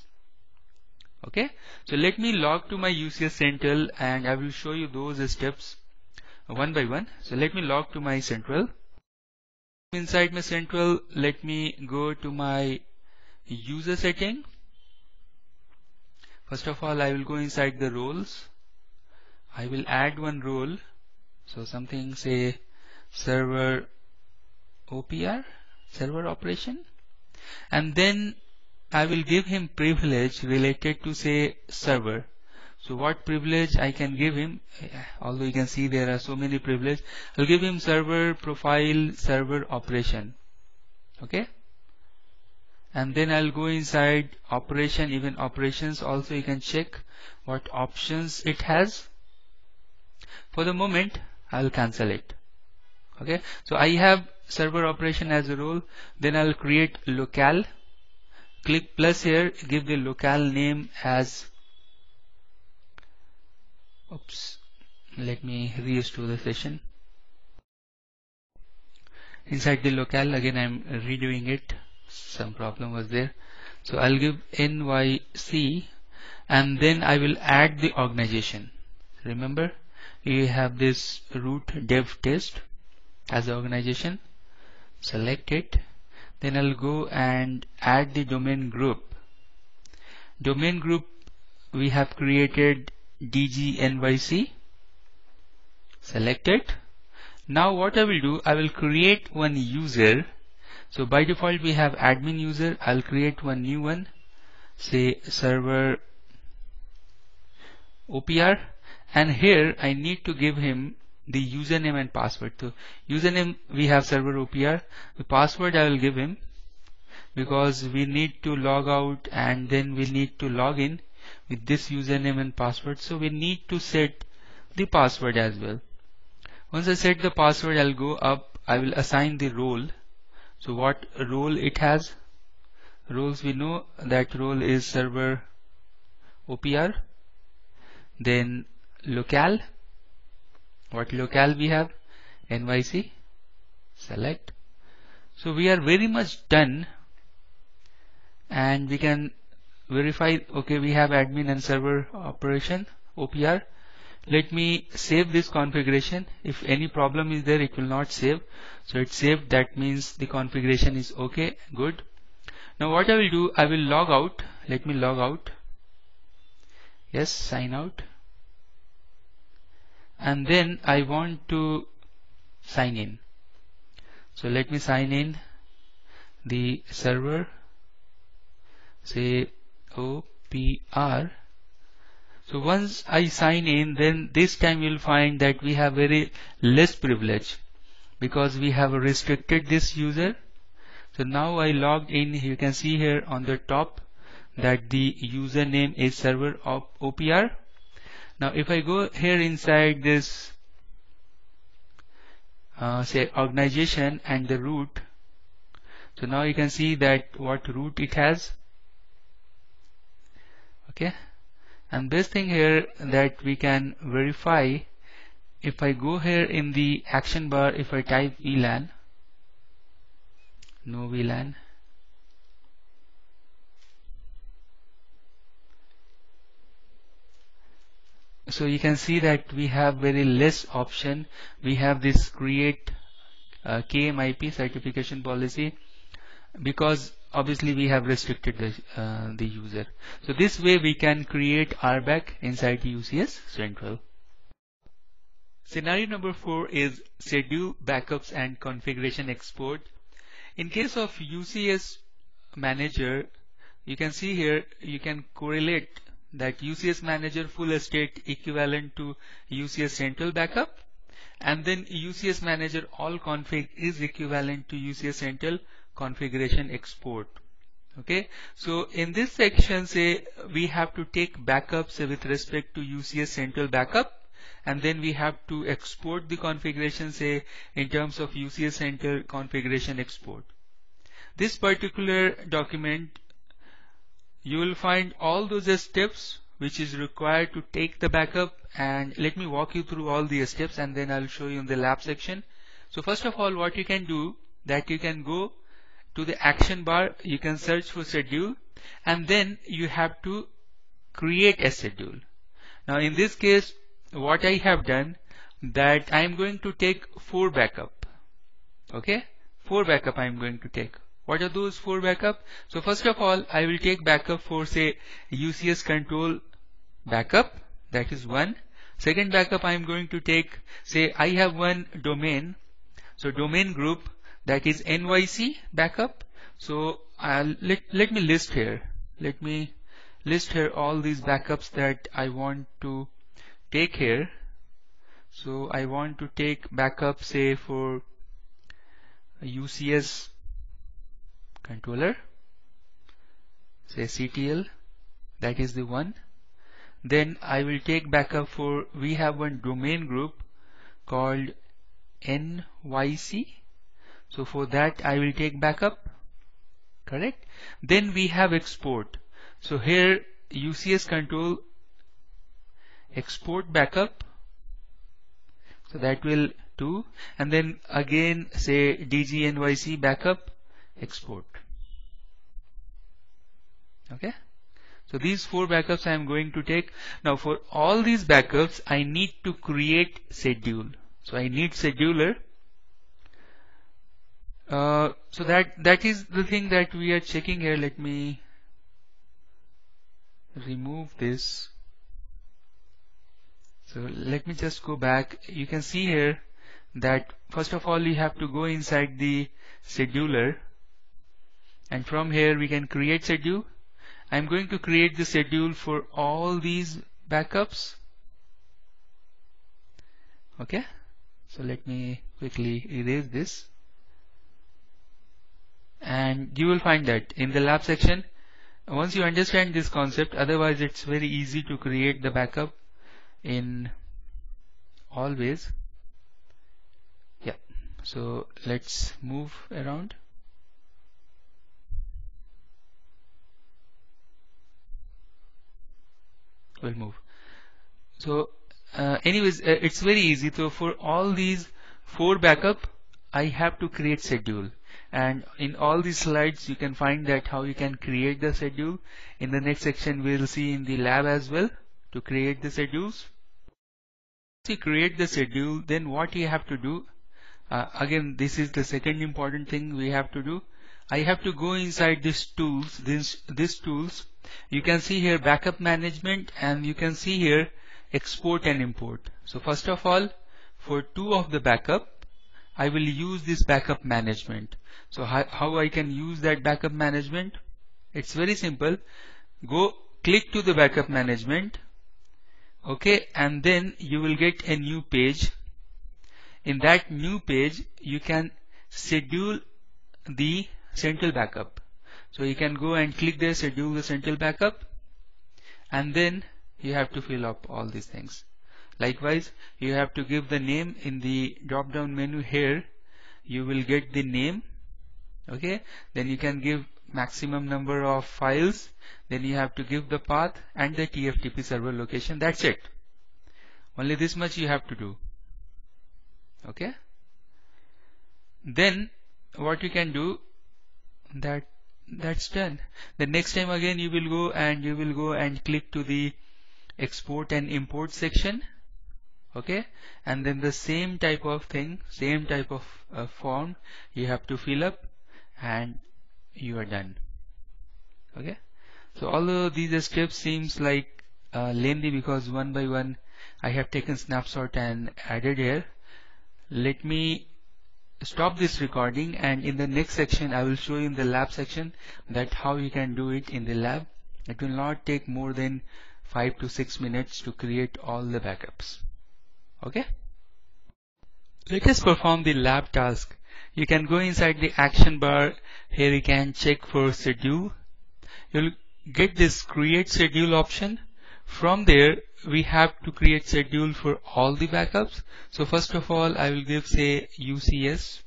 Okay, so let me log to my U C S Central, and I will show you those steps one by one. So let me log to my Central. Inside my Central, let me go to my user setting. First of all, I will go inside the roles. I will add one role. So something, say server O P R, server operation, and then I will give him privilege related to, say, server. So what privilege I can give him, although you can see there are so many privileges, I'll give him server profile, server operation. Okay, and then I'll go inside operation, even operations also you can check what options it has. For the moment I'll cancel it. Okay, so I have server operation as a role. Then I'll create locale, click plus here, give the locale name as, oops, let me restore the session. Inside the locale, again I'm redoing it, some problem was there. So I'll give N Y C, and then I will add the organization. Remember, you have this root dev test as the organization. Select it. Then I'll go and add the domain group. Domain group we have created D G N Y C. Select it. Now what I will do, I will create one user. So by default we have admin user. I'll create one new one, say server O P R, and here I need to give him the username and password. So username we have server O P R. The password I will give him because we need to log out and then we need to log in with this username and password. So we need to set the password as well. Once I set the password, I'll go up. I will assign the role. So what role it has? Roles, we know that role is server O P R. Then locale. What locale we have? N Y C. Select. So we are very much done, and we can verify. Okay, we have admin and server operation O P R. Let me save this configuration. If any problem is there, it will not save. So it's saved. That means the configuration is okay. Good. Now what I will do, I will log out. Let me log out. Yes, sign out. And then I want to sign in. So let me sign in the server, say O P R. So once I sign in, then this time you'll find that we have very less privilege because we have restricted this user. So now I logged in. You can see here on the top that the username is server of O P R. Now if I go here inside this uh, say organization and the root, so now you can see that what root it has. Okay, and this thing here that we can verify, if I go here in the action bar, if I type V LAN, no V LAN, so you can see that we have very less option. We have this create uh, K M I P certification policy because obviously we have restricted the, uh, the user. So this way we can create R BAC inside U C S Central. Scenario number four is schedule backups and configuration export. In case of U C S Manager, you can see here you can correlate that U C S Manager full state equivalent to U C S Central backup, and then U C S Manager all config is equivalent to U C S Central configuration export. Okay, so in this section, say we have to take backups with respect to U C S Central backup, and then we have to export the configuration, say in terms of U C S Central configuration export. This particular document, you will find all those steps which is required to take the backup, and let me walk you through all the steps and then I'll show you in the lab section. So first of all, what you can do, that you can go to the action bar, you can search for schedule, and then you have to create a schedule. Now in this case, what I have done, that I am going to take four backup. Okay, four backup I am going to take. What are those four backup? So first of all, I will take backup for say U C S control backup, that is one. Second backup I am going to take, say I have one domain, so domain group, that is N Y C backup. So I'll let, let me list here. Let me list here all these backups that I want to take here. So I want to take backup say for U C S controller, say C T L, that is the one. Then I will take backup for, we have one domain group called N Y C. So for that I will take backup, correct? Then we have export. So here U C S control export backup, so that will do, and then again say D G N Y C backup export. Okay, so these four backups I am going to take. Now for all these backups I need to create schedule. So I need scheduler. Uh, so that that is the thing that we are checking here. Let me remove this. So let me just go back. You can see here that first of all you have to go inside the scheduler, and from here we can create schedule. I'm going to create the schedule for all these backups. Okay, so let me quickly erase this, and you will find that in the lab section, once you understand this concept, otherwise it's very easy to create the backup in all ways. Yeah, so let's move around. We'll move. So uh, anyways, uh, it's very easy. So for all these four backup, I have to create schedule. And in all these slides, you can find that how you can create the schedule. In the next section, we'll see in the lab as well to create the schedules. To create the schedule, then what you have to do, uh, again, this is the second important thing we have to do. I have to go inside this tools, this, this tools. You can see here backup management, and you can see here export and import. So first of all, for two of the backup, I will use this backup management. So how, how I can use that backup management? It's very simple. Go click to the backup management. Okay, and then you will get a new page. In that new page, you can schedule the central backup. So you can go and click there, schedule the central backup, and then you have to fill up all these things. Likewise, you have to give the name in the drop down menu here. You will get the name. Okay, then you can give maximum number of files. Then you have to give the path and the T F T P server location. That's it. Only this much you have to do. Okay. Then what you can do, that that's done. The next time again you will go and you will go and click to the export and import section. Okay, and then the same type of thing, same type of uh, form you have to fill up, and you are done. Okay, so although these steps seems like uh, lengthy because one by one I have taken snapshot and added here. Let me stop this recording, and in the next section I will show you in the lab section that how you can do it in the lab. It will not take more than five to six minutes to create all the backups. Okay, let us perform the lab task. You can go inside the action bar. Here you can check for schedule. You'll get this create schedule option. From there we have to create schedule for all the backups. So first of all, I will give say U C S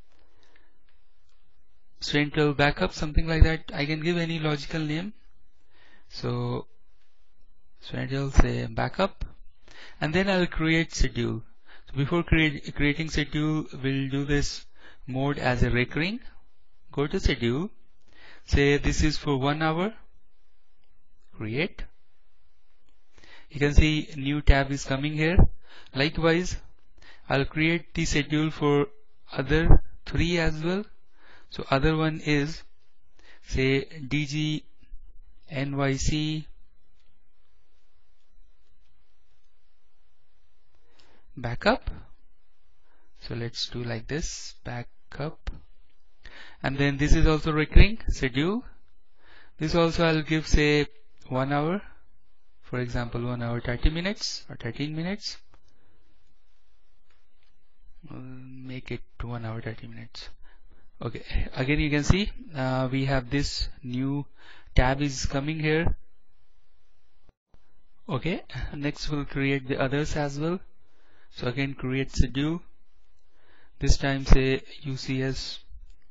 central backup, something like that. I can give any logical name. So central say backup, and then I'll create schedule. So before create, creating schedule, we'll do this mode as a recurring. Go to schedule, say this is for one hour, create. You can see new tab is coming here. Likewise, I'll create the schedule for other three as well. So other one is say D G N Y C backup. So let's do like this, backup, and then this is also recurring schedule. This also I'll give say one hour, for example one hour thirty minutes or thirteen minutes. We'll make it one hour thirty minutes. Okay, again you can see uh, we have this new tab is coming here. Okay, next we'll create the others as well. So again create schedule, this time say U C S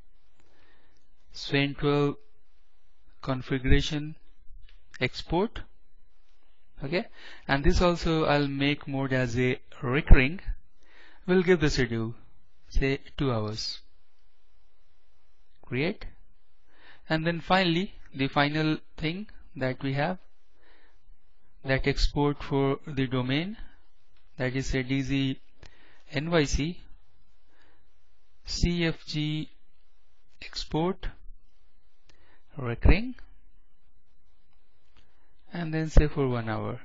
central configuration export. Okay, and this also I'll make mode as a recurring. We'll give the schedule say two hours, create, and then finally the final thing that we have, that export for the domain, that is a D Z N Y C C F G export recurring, and then say for one hour.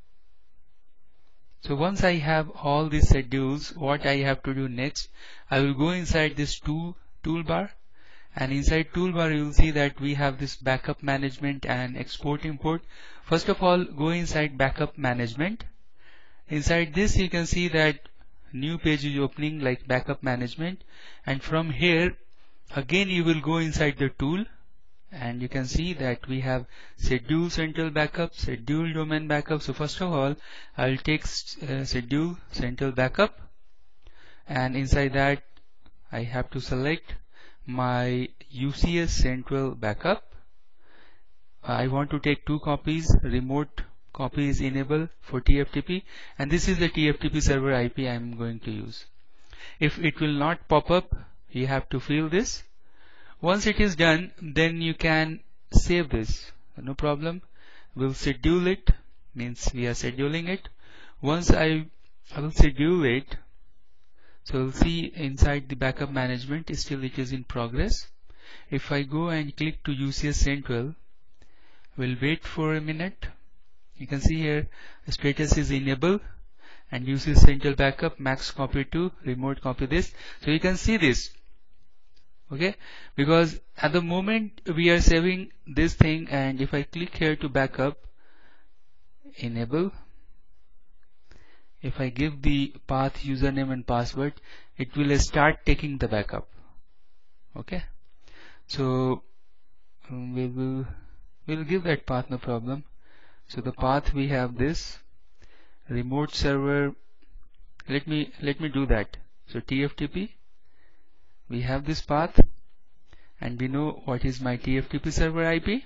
So once I have all these schedules, what I have to do next, I will go inside this tool toolbar, and inside toolbar you will see that we have this backup management and export import. First of all, go inside backup management. Inside this you can see that new page is opening like backup management, and from here again you will go inside the tool, and you can see that we have schedule central backup, schedule domain backup. So first of all I'll take uh, schedule central backup, and inside that I have to select my U C S central backup. I want to take two copies, remote copy is enabled for T F T P, and this is the T F T P server I P I am going to use. If it will not pop up, you have to fill this. Once it is done, then you can save this, no problem. We'll schedule it, means we are scheduling it. Once I, I will schedule it, so we'll see inside the backup management, still it is in progress. If I go and click to U C S Central, we'll wait for a minute. You can see here status is enabled and U C S Central backup, max copy to, remote copy this. So you can see this, okay, because at the moment we are saving this thing, and if I click here to backup, enable, if I give the path, username and password, it will start taking the backup. Okay, so um, we will we'll give that path, no problem. So the path we have this remote server. Let me let me do that. So T F T P, we have this path, and we know what is my T F T P server I P,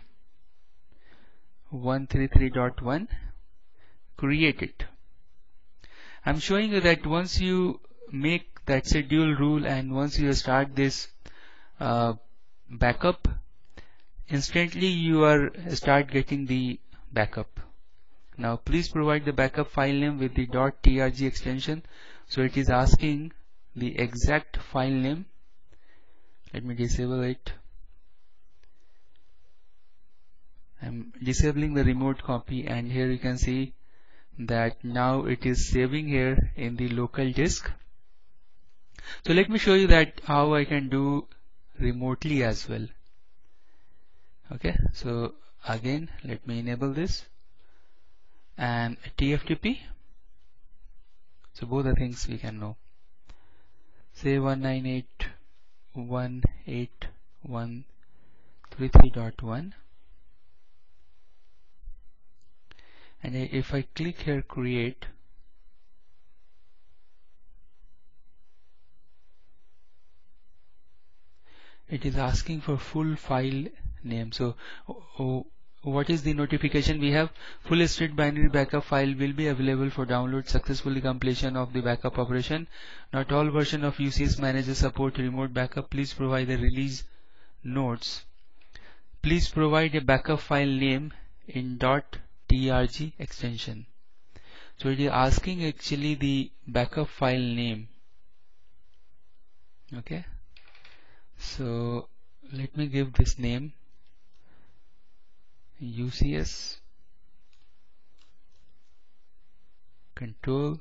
one thirty-three dot one. Create it. I'm showing you that once you make that schedule rule and once you start this uh, backup, instantly you are start getting the backup. Now please provide the backup file name with the .trg extension. So it is asking the exact file name. Let me disable it. I'm disabling the remote copy, and here you can see that now it is saving here in the local disk. So let me show you that how I can do remotely as well. Okay, so again let me enable this and T F T P. So both the things we can know. Say one ninety-eight dot one eighty-one dot thirty-three dot one. And if I click here create, it is asking for full file name. So oh, what is the notification we have? Full state binary backup file will be available for download. Successfully completion of the backup operation. Not all version of U C S Manager support remote backup. Please provide the release notes. Please provide a backup file name in .trg extension. So it is asking actually the backup file name. Okay, so let me give this name U C S control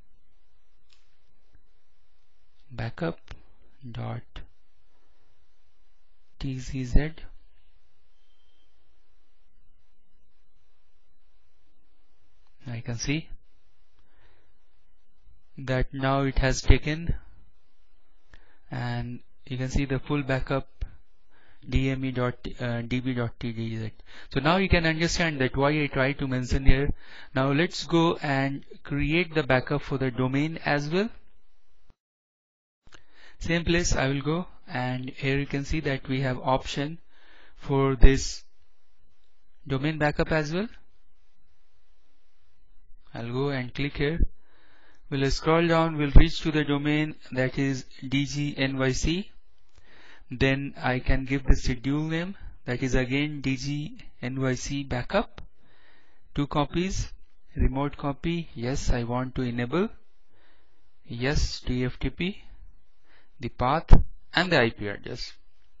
backup dot tzz. I can see that now it has taken, and you can see the full backup dme.db.tdz. So now you can understand that why I try to mention here. Now let's go and create the backup for the domain as well. Same place I will go, and here you can see that we have option for this domain backup as well. I'll go and click here. We'll scroll down, we'll reach to the domain that is D G N Y C. Then I can give the schedule name, that is again D G N Y C backup. Two copies, remote copy, yes, I want to enable, yes, T F T P, the path and the I P address.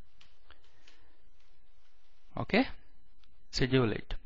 Okay, schedule it.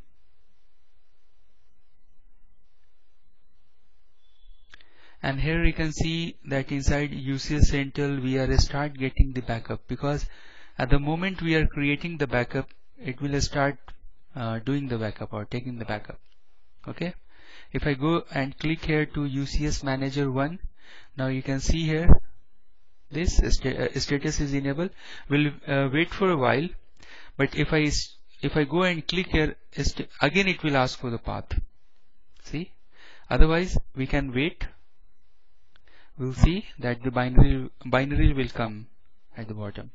And here you can see that inside U C S Central we are start getting the backup, because at the moment we are creating the backup, it will start uh, doing the backup or taking the backup. Okay, if I go and click here to U C S Manager one, now you can see here this st uh, status is enabled. We'll uh, wait for a while, but if I if I go and click here, again it will ask for the path. See, otherwise we can wait. We'll see that the binary binary will come at the bottom.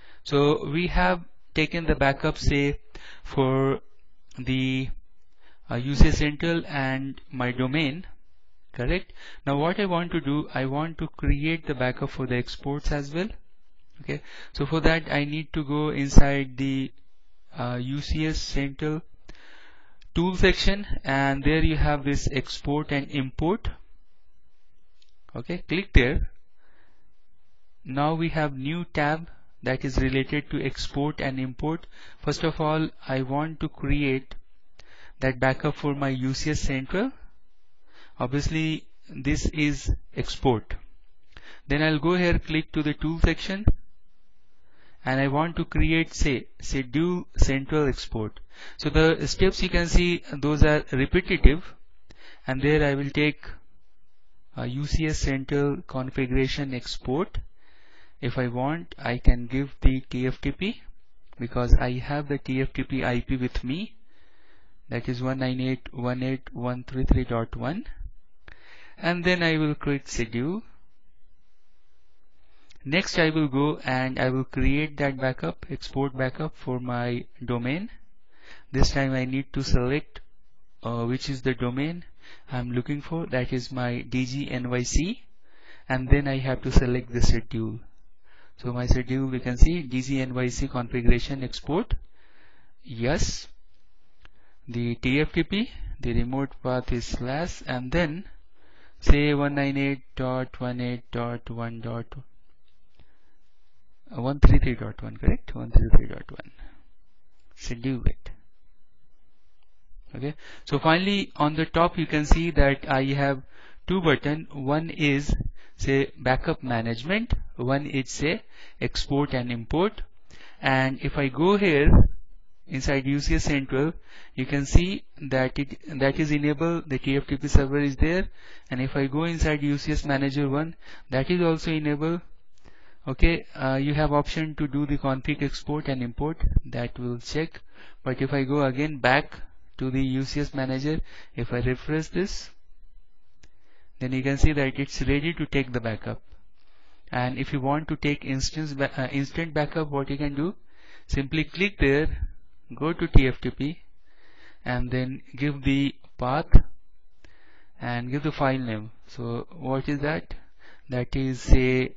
So we have taken the backup, say for the uh, U C S Central and my domain, correct? Now what I want to do, I want to create the backup for the exports as well. Okay, so for that I need to go inside the uh, U C S Central tool section, and there you have this export and import. Okay, click there. Now we have new tab that is related to export and import. First of all, I want to create that backup for my U C S Central. Obviously this is export. Then I'll go here, click to the tool section, and I want to create, say, schedule central export. So the steps you can see, those are repetitive, and there I will take a U C S Central configuration export. If I want, I can give the T F T P, because I have the T F T P I P with me, that is one ninety-eight dot one eighty-one dot one thirty-three dot one, and then I will click schedule. Next I will go and I will create that backup, export backup for my domain. This time I need to select uh, which is the domain I'm looking for, that is my D G N Y C, and then I have to select the schedule. So my schedule, we can see D G N Y C configuration export, yes. The T F T P, the remote path is slash, and then say one ninety-eight dot one eighty dot one dot one thirty-three dot one, correct? one thirty-three dot one. Schedule it. Okay. So finally on the top you can see that I have two buttons. One is say backup management, one is say export and import. And if I go here inside U C S Central, you can see that it that is enabled, the T F T P server is there, and if I go inside U C S Manager one, that is also enabled. Okay, uh, you have option to do the config export and import, that will check. But if I go again back to the U C S Manager, if I refresh this, then you can see that it's ready to take the backup. And if you want to take instance ba uh, instant backup, what you can do, simply click there, go to T F T P, and then give the path and give the file name. So what is that? That is say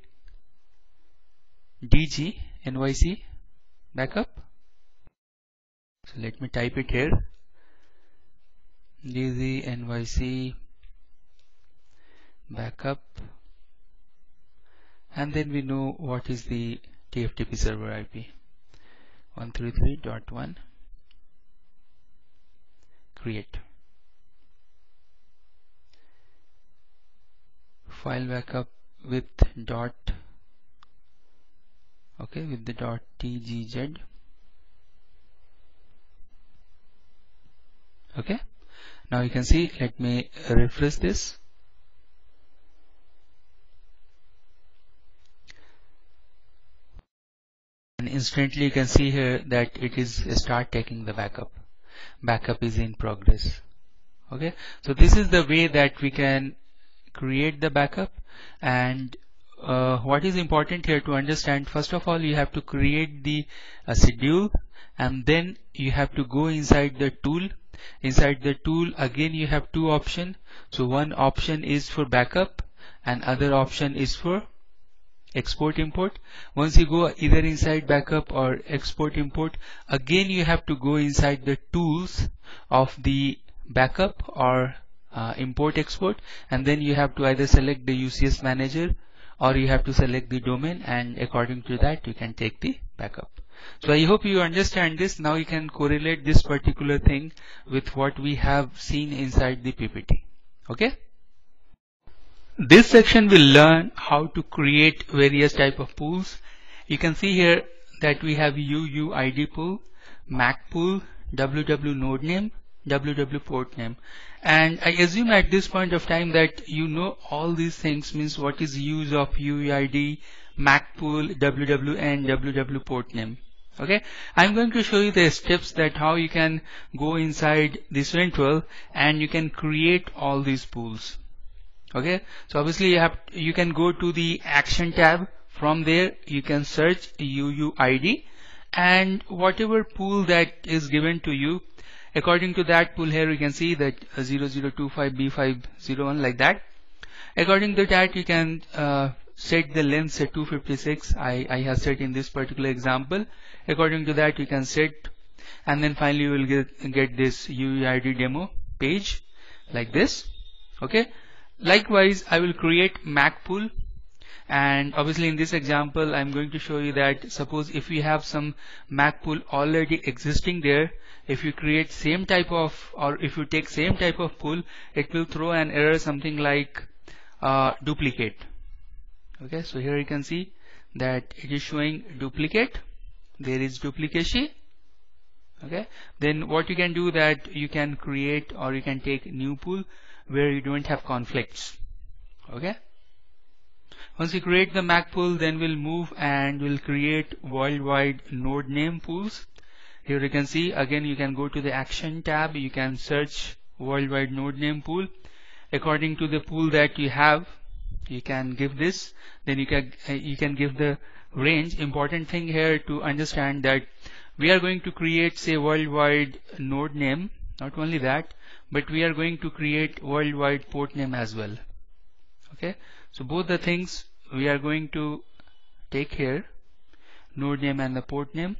D G N Y C backup. So let me type it here, D G N Y C backup, and then we know what is the T F T P server I P, one thirty-three dot one. Create file backup with dot, okay, with the dot T G Z. Okay, now you can see, let me refresh this. And instantly you can see here that it is start taking the backup. Backup is in progress. Okay, so this is the way that we can create the backup. And uh, what is important here to understand, first of all you have to create the uh, schedule, and then you have to go inside the tool. Inside the tool again you have two options. So one option is for backup and other option is for export import. Once you go either inside backup or export import, again you have to go inside the tools of the backup or uh, import export, and then you have to either select the U C S Manager or you have to select the domain, and according to that you can take the backup. So I hope you understand this. Now you can correlate this particular thing with what we have seen inside the P P T. Okay. This section will learn how to create various type of pools. You can see here that we have U U I D pool, Mac pool, W W node name, W W port name. And I assume at this point of time that you know all these things, means what is use of U U I D, Mac pool, W W and W W port name. Okay, I'm going to show you the steps that how you can go inside the Central and you can create all these pools. Okay, so obviously you have you can go to the action tab. From there you can search U U I D, and whatever pool that is given to you, According to that pool, here you can see that zero zero two five B five zero one, like that. According to that, you can uh, set the length at two fifty-six. I, I have set in this particular example. According to that, you can set, and then finally you will get, get this U U I D demo page like this. Okay. Likewise, I will create Mac pool, and obviously in this example I'm going to show you that suppose if we have some Mac pool already existing there, if you create same type of, or if you take same type of pool, it will throw an error something like uh, duplicate. Okay, so here you can see that it is showing duplicate. There is duplication. Okay, then what you can do, that you can create or you can take new pool where you don't have conflicts. Okay, once you create the Mac pool, then we'll move and we'll create worldwide node name pools. Here you can see, again you can go to the action tab, you can search worldwide node name pool. According to the pool that you have, you can give this, then you can uh, you can give the range. Important thing here to understand that we are going to create, say, worldwide node name. Not only that, but we are going to create worldwide port name as well. Okay, so both the things we are going to take here, node name and the port name.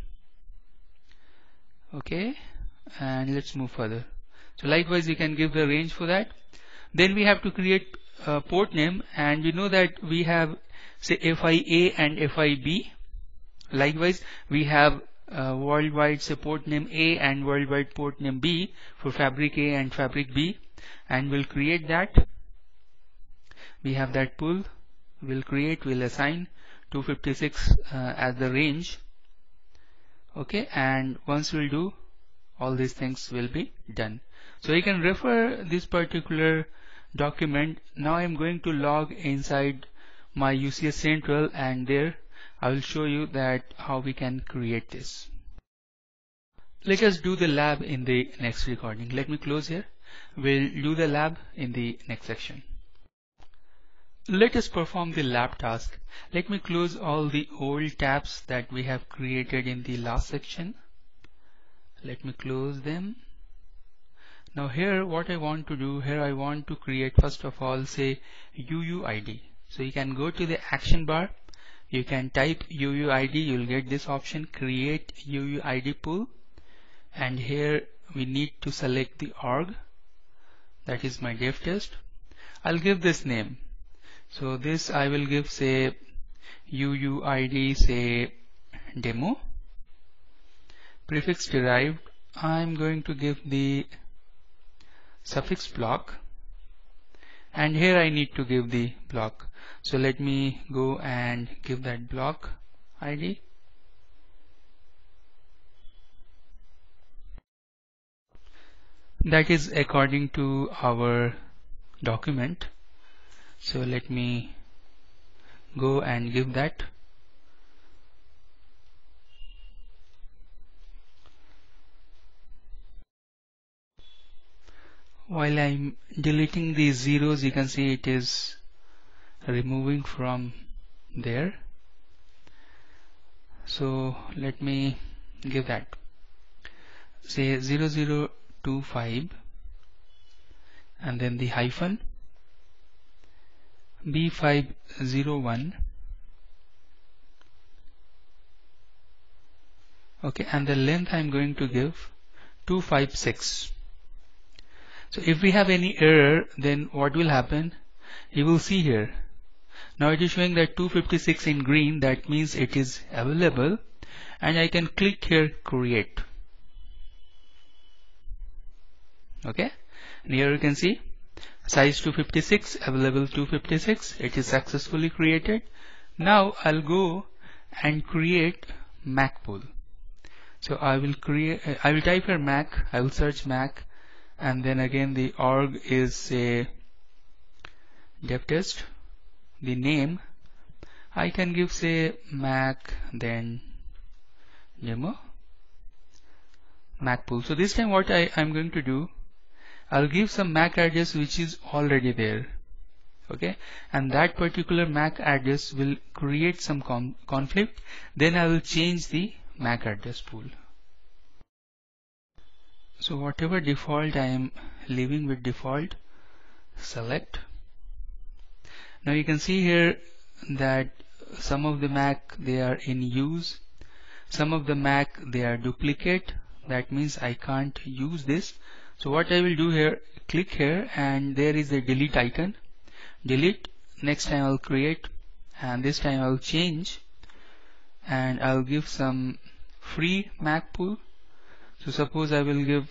Okay, and let's move further. So likewise you can give the range for that. Then we have to create uh, port name, and we know that we have, say, F I A and F I B. Likewise we have uh, worldwide say port name A and worldwide port name B for Fabric A and Fabric B, and we'll create that. We have that pool, we'll create, we'll assign two fifty-six uh, as the range. Okay, and once we'll do, all these things will be done. So you can refer this particular document. Now I'm going to log inside my U C S Central, and there I will show you that how we can create this. Let us do the lab in the next recording. Let me close here. We'll do the lab in the next section. Let us perform the lab task. Let me close all the old tabs that we have created in the last section. Let me close them. Now here what I want to do, here I want to create first of all, say, U U I D. So you can go to the action bar, you can type U U I D, you'll get this option, create U U I D pool, and here we need to select the org, that is my dev test. I'll give this name. So this I will give, say, U U I D, say, demo. Prefix derived, I'm going to give the suffix block, and here I need to give the block. So let me go and give that block I D. That is according to our document. So let me go and give that. While I'm deleting these zeros, you can see it is removing from there. So let me give that, say, zero zero two five, and then the hyphen B five zero one. Okay, and the length I'm going to give two fifty-six. So if we have any error, then what will happen? You will see here. Now it is showing that two fifty-six in green, that means it is available, and I can click here, create. Okay, and here you can see size two fifty-six, available two fifty-six, it is successfully created. Now I'll go and create Mac pool. So I will create, I will type here Mac, I will search Mac, and then again the org is a dev test. The name I can give, say, Mac, then demo, Mac pool. So this time what I am going to do, I'll give some Mac address which is already there. Okay, and that particular Mac address will create some con conflict. Then I will change the Mac address pool. So whatever default I am leaving with default, select. Now you can see here that some of the Mac they are in use, some of the Mac they are duplicate. That means I can't use this. So what I will do here, click here and there is a delete icon. Delete. Next time I'll create, and this time I'll change, and I'll give some free Mac pool. So suppose I will give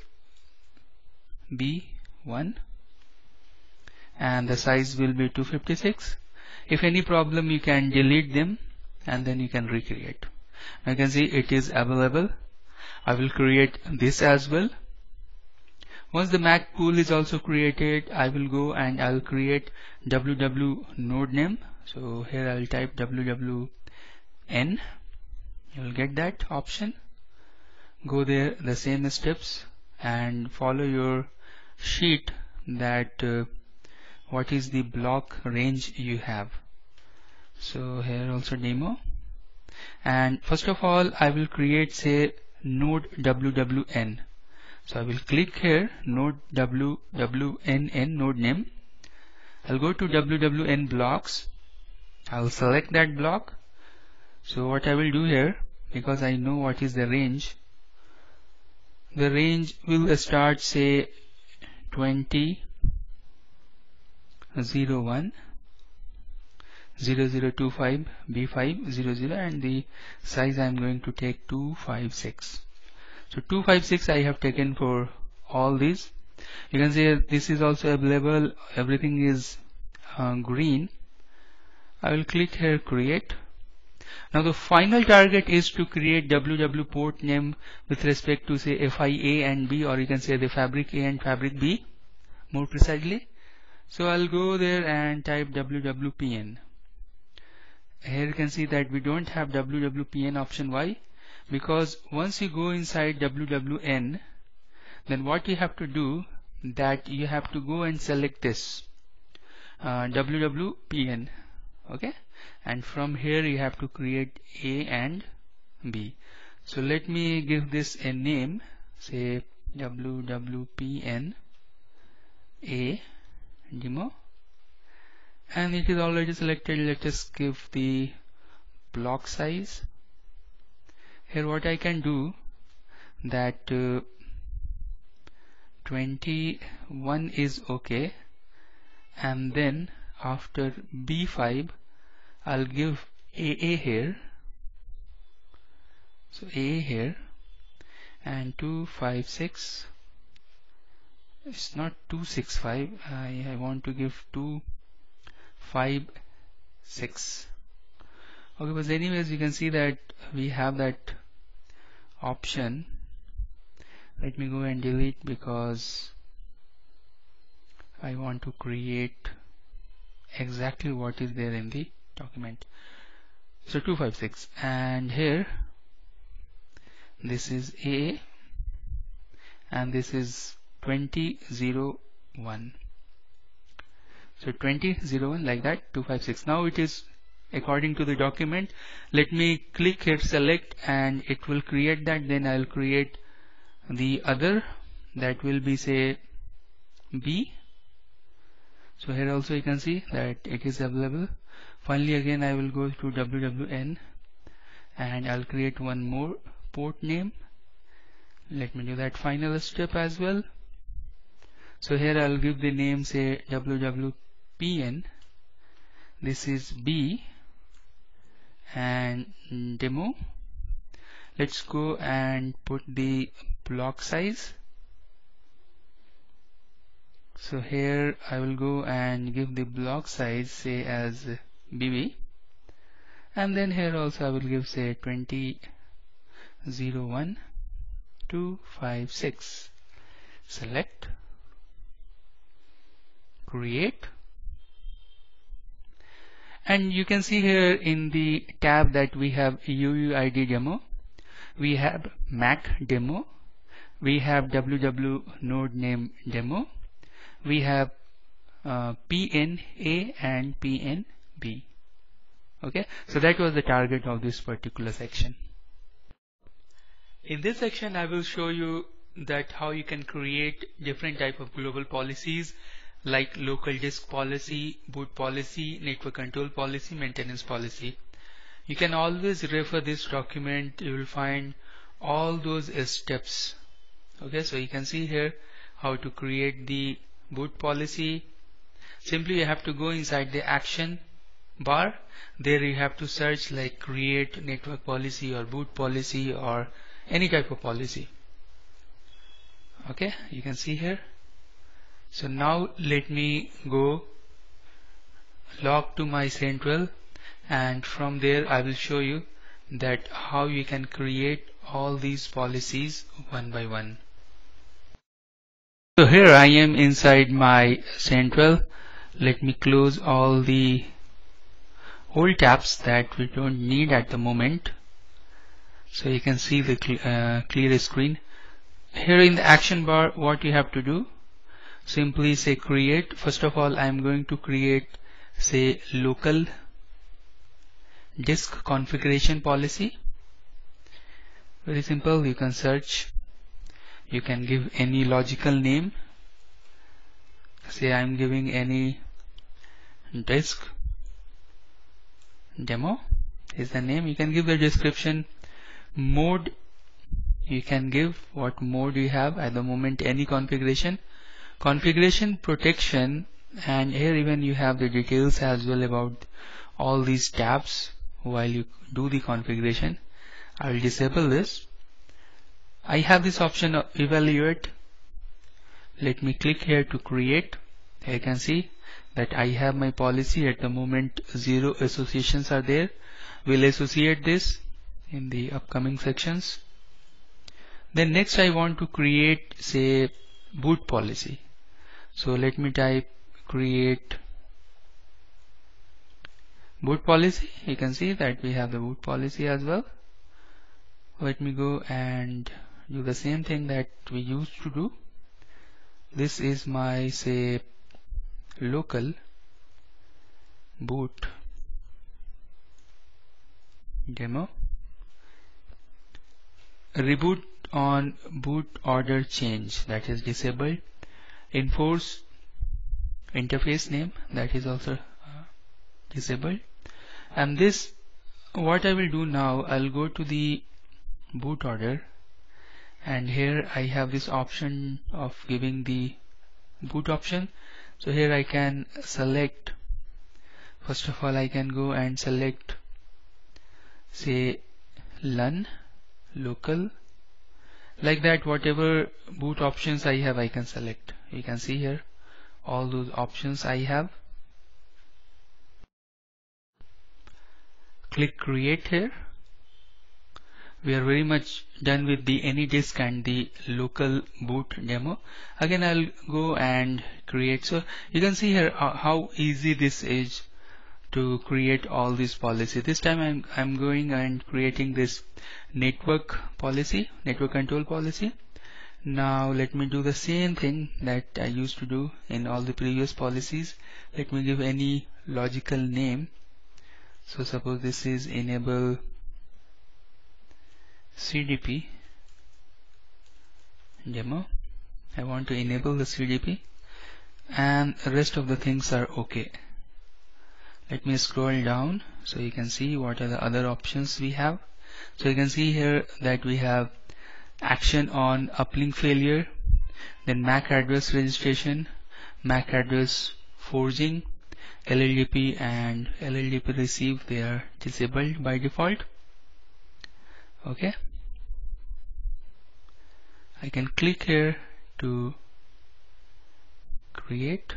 B one and the size will be two fifty-six. If any problem you can delete them and then you can recreate. Now you can see it is available. I will create this as well. Once the Mac pool is also created, I will go and I'll create W W node name. So here I'll type W W N. You will get that option. Go there, the same steps, and follow your sheet that uh, what is the block range you have. So here also demo, and first of all I will create say node W W N. So I will click here node W W N N node name. I'll go to W W N blocks. I'll select that block. So what I will do here, because I know what is the range, the range will start say twenty, zero one, zero zero two five, B five, zero zero, and the size I am going to take two fifty-six. So two fifty-six I have taken for all these. You can see this is also available, everything is uh, green. I will click here create. Now the final target is to create W W port name with respect to say F I A and B, or you can say the fabric A and fabric B more precisely. So I'll go there and type W W P N. Here you can see that we don't have W W P N option. Why? Because once you go inside W W N, then what you have to do, that you have to go and select this uh, W W P N, okay, and from here you have to create A and B. So let me give this a name, say W W P N A demo, and it is already selected. Let us give the block size. Here what I can do, that uh, twenty-one is okay, and then after B five I'll give A A here, so A A here, and two fifty-six, it's not two sixty-five, I, I want to give two fifty-six. Okay, but anyways you can see that we have that option. Let me go and delete because I want to create exactly what is there in the document. So two fifty-six, and here this is A and this is twenty zero one. So twenty zero one, like that, two fifty-six. Now it is according to the document. Let me click here select, and it will create that. Then I'll create the other, that will be say B. So here also you can see that it is available. Finally again I will go to W W N and I'll create one more port name. Let me do that final step as well. So here I'll give the name say W W P N. This is B and demo. Let's go and put the block size. So here I will go and give the block size say as B B, and then here also I will give say twenty zero one two five six. Select, create, and you can see here in the tab that we have U U I D demo, we have Mac demo, we have W W node name demo, we have uh, P N A and P N B. Okay, so that was the target of this particular section. In this section I will show you that how you can create different type of global policies like local disk policy, boot policy, network control policy, maintenance policy. You can always refer this document. You will find all those steps. Okay, so you can see here how to create the boot policy. Simply you have to go inside the action bar. There you have to search like create network policy or boot policy or any type of policy. Okay, you can see here. So now let me go log to my Central, and from there I will show you that how you can create all these policies one by one. So here I am inside my Central. Let me close all the old tabs that we don't need at the moment, so you can see the cl uh, clear screen. Here in the action bar, what you have to do, simply say create. First of all, I am going to create say local disk configuration policy. Very simple. You can search, you can give any logical name. Say I am giving any disk demo is the name. You can give the description. Mode, you can give what mode you have at the moment, any configuration. Configuration protection, and here even you have the details as well about all these tabs while you do the configuration. I will disable this. I have this option of evaluate. Let me click here to create. Here you can see that I have my policy at the moment. Zero associations are there. We'll associate this in the upcoming sections. Then next I want to create say boot policy. So let me type create boot policy. You can see that we have the boot policy as well. Let me go and do the same thing that we used to do. This is my say local boot demo. Reboot on boot order change, that is disabled. Enforce interface name, that is also uh, disabled. And this, what I will do now, I'll go to the boot order, and here I have this option of giving the boot option. So here I can select, first of all I can go and select say L U N local, like that. Whatever boot options I have I can select. You can see here all those options I have. Click create here. We are very much done with the AnyDisk and the local boot demo. Again I'll go and create. So you can see here uh, how easy this is to create all these policies. This time I'm, I'm going and creating this network policy, network control policy. Now let me do the same thing that I used to do in all the previous policies. Let me give any logical name. So suppose this is enable C D P demo. I want to enable the C D P, and the rest of the things are okay. Let me scroll down so you can see what are the other options we have. So you can see here that we have action on uplink failure, then M A C address registration, M A C address forging, L L D P and L L D P receive, they are disabled by default. Okay, I can click here to create.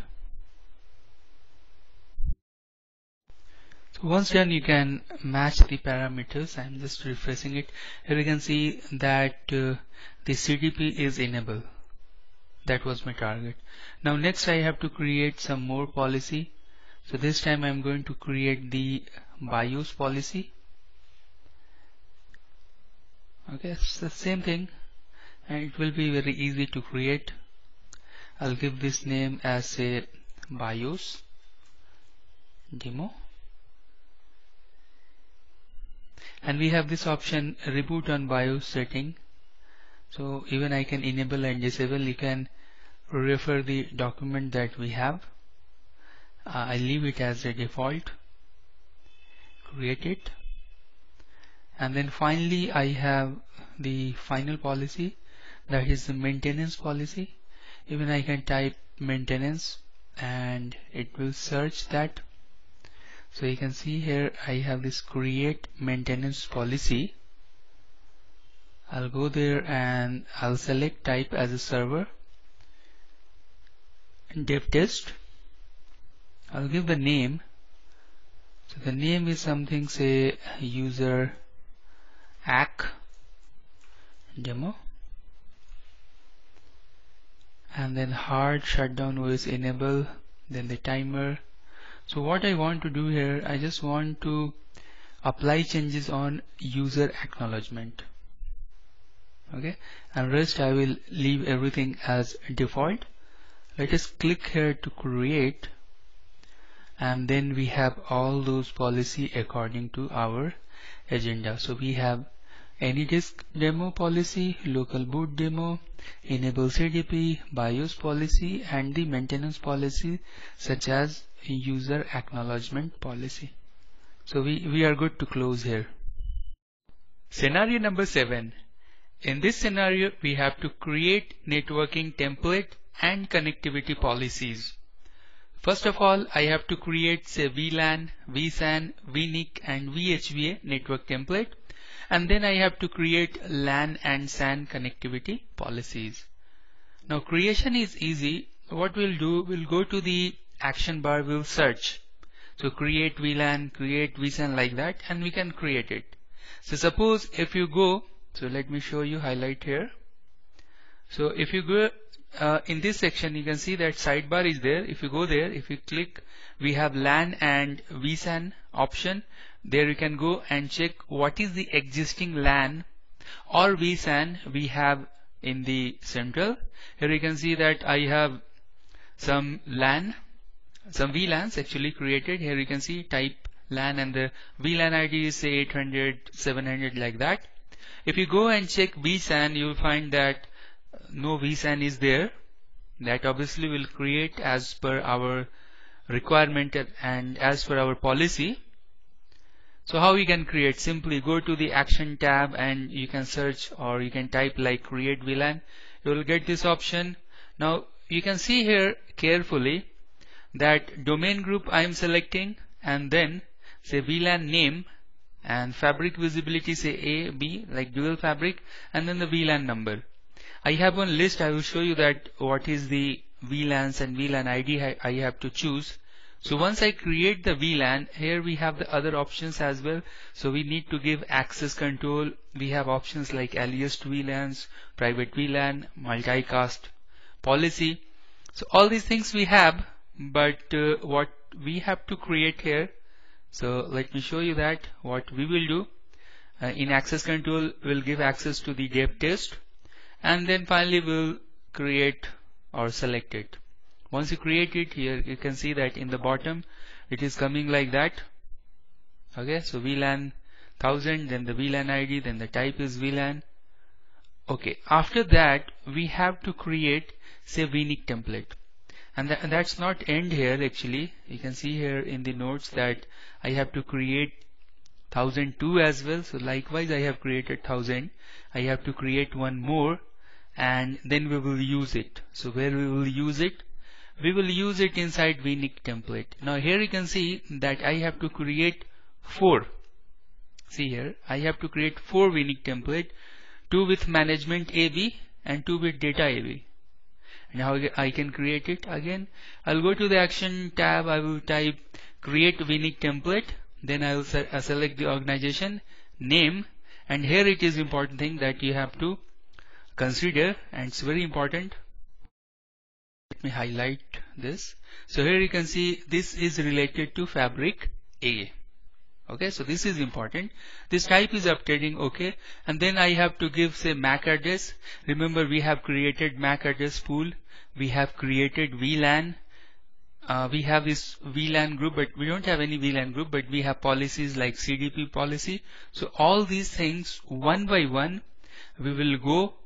So once done, you can match the parameters. I'm just refreshing it. Here you can see that uh, the C D P is enabled. That was my target. Now next I have to create some more policy. So this time I'm going to create the BIOS policy. Okay, it's the same thing, and it will be very easy to create. I'll give this name as a BIOS demo. And we have this option reboot on BIOS setting. So even I can enable and disable. You can refer the document that we have. uh, I leave it as a default, create it, and then finally I have the final policy, that is the maintenance policy. Even I can type maintenance and it will search that. So you can see here I have this create maintenance policy. I'll go there and I'll select type as a server, dev test. I'll give the name. So the name is something, say user A C demo, and then hard shutdown O S enable, then the timer. So what I want to do here, I just want to apply changes on user acknowledgement. Okay, and rest I will leave everything as default. Let us click here to create, and then we have all those policy according to our agenda. So we have AnyDisk demo policy, local boot demo, enable C D P, BIOS policy, and the maintenance policy such as user acknowledgement policy. So we, we are good to close here. Scenario number seven. In this scenario, we have to create networking template and connectivity policies. First of all, I have to create say V LAN, V SAN, V N I C and V H V A network template, and then I have to create LAN and S A N connectivity policies. Now creation is easy. What we'll do, we'll go to the action bar, we'll search. So create V LAN, create V SAN, like that, and we can create it. So suppose if you go, so let me show you, highlight here. So if you go uh, in this section, you can see that sidebar is there. If you go there, if you click, we have LAN and V SAN option. There you can go and check what is the existing LAN or V SAN we have in the central. Here you can see that I have some LAN, some V LANs actually created. Here you can see type LAN and the V LAN I D is say eight hundred, seven hundred, like that. If you go and check V SAN, you will find that no V SAN is there. That obviously will create as per our requirement and as per our policy. So how we can create? Simply go to the action tab and you can search, or you can type like create V LAN. You will get this option. Now you can see here carefully that domain group I am selecting, and then say V LAN name and fabric visibility say A, B, like dual fabric, and then the V LAN number. I have one list. I will show you that what is the V LANs and V LAN I D I have to choose. So once I create the V LAN, here we have the other options as well. So we need to give access control. We have options like aliased V LANs, private V LAN, multicast policy. So all these things we have, but uh, what we have to create here. So let me show you that what we will do. Uh, in access control, we'll give access to the dev test, and then finally we'll create or select it. Once you create it, here you can see that in the bottom it is coming like that. Okay, so V LAN one thousand, then the V LAN I D, then the type is V LAN. Okay, after that we have to create say V N I C template, and, th and that's not end here actually. You can see here in the notes that I have to create one thousand two as well. So likewise I have created one thousand. I have to create one more, and then we will use it. So where we will use it? We will use it inside V N I C template. Now here you can see that I have to create four. See here, I have to create four V N I C template, two with management A B and two with data A B. And how I can create it? Again, I'll go to the action tab. I will type create V N I C template. Then I will se uh, select the organization name, and here it is important thing that you have to consider, and it's very important. Let me highlight this. So here you can see this is related to fabric A. Okay, so this is important. This type is updating. Okay, and then I have to give say M A C address. Remember, we have created M A C address pool. We have created V LAN. Uh, we have this V LAN group, but we don't have any V LAN group, but we have policies like C D P policy. So all these things one by one we will go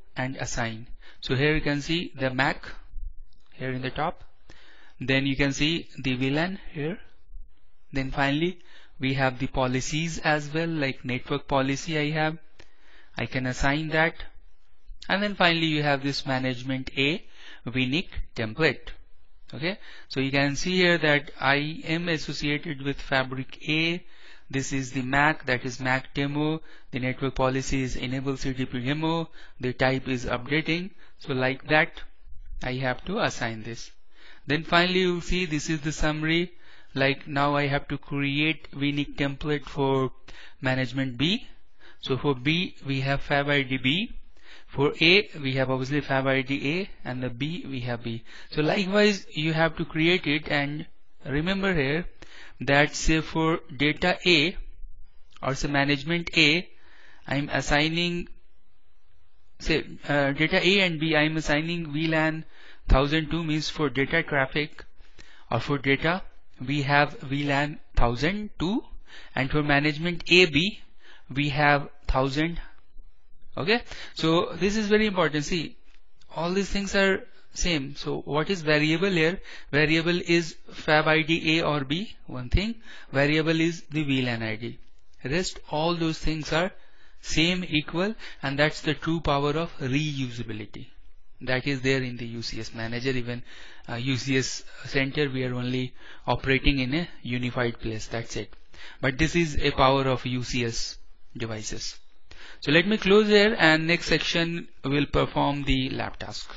and assign. So here you can see the M A C here in the top. Then you can see the V LAN here. Then finally we have the policies as well, like network policy I have. I can assign that. And then finally you have this management A V N I C template. Okay, so you can see here that I am associated with Fabric A. This is the M A C, that is M A C demo. The network policy is enable C D P demo. The type is updating. So like that I have to assign this. Then finally you will see this is the summary. Like now I have to create V N I C template for management B. So for B we have FabID B. For A we have obviously FabID A, and the B we have B. So likewise you have to create it, and remember here that say for data A or say management A, I am assigning say uh, data A and B, I am assigning V LAN one thousand two, means for data traffic or for data we have V LAN one thousand two, and for management A B we have one thousand. Okay, so this is very important. See, all these things are same. So what is variable here? Variable is FabID A or B, one thing. Variable is the V LAN I D. Rest all those things are same, equal, and that's the true power of reusability. That is there in the U C S manager. Even uh, U C S center we are only operating in a unified place, that's it. But this is a power of U C S devices. So let me close here, and next section will perform the lab task.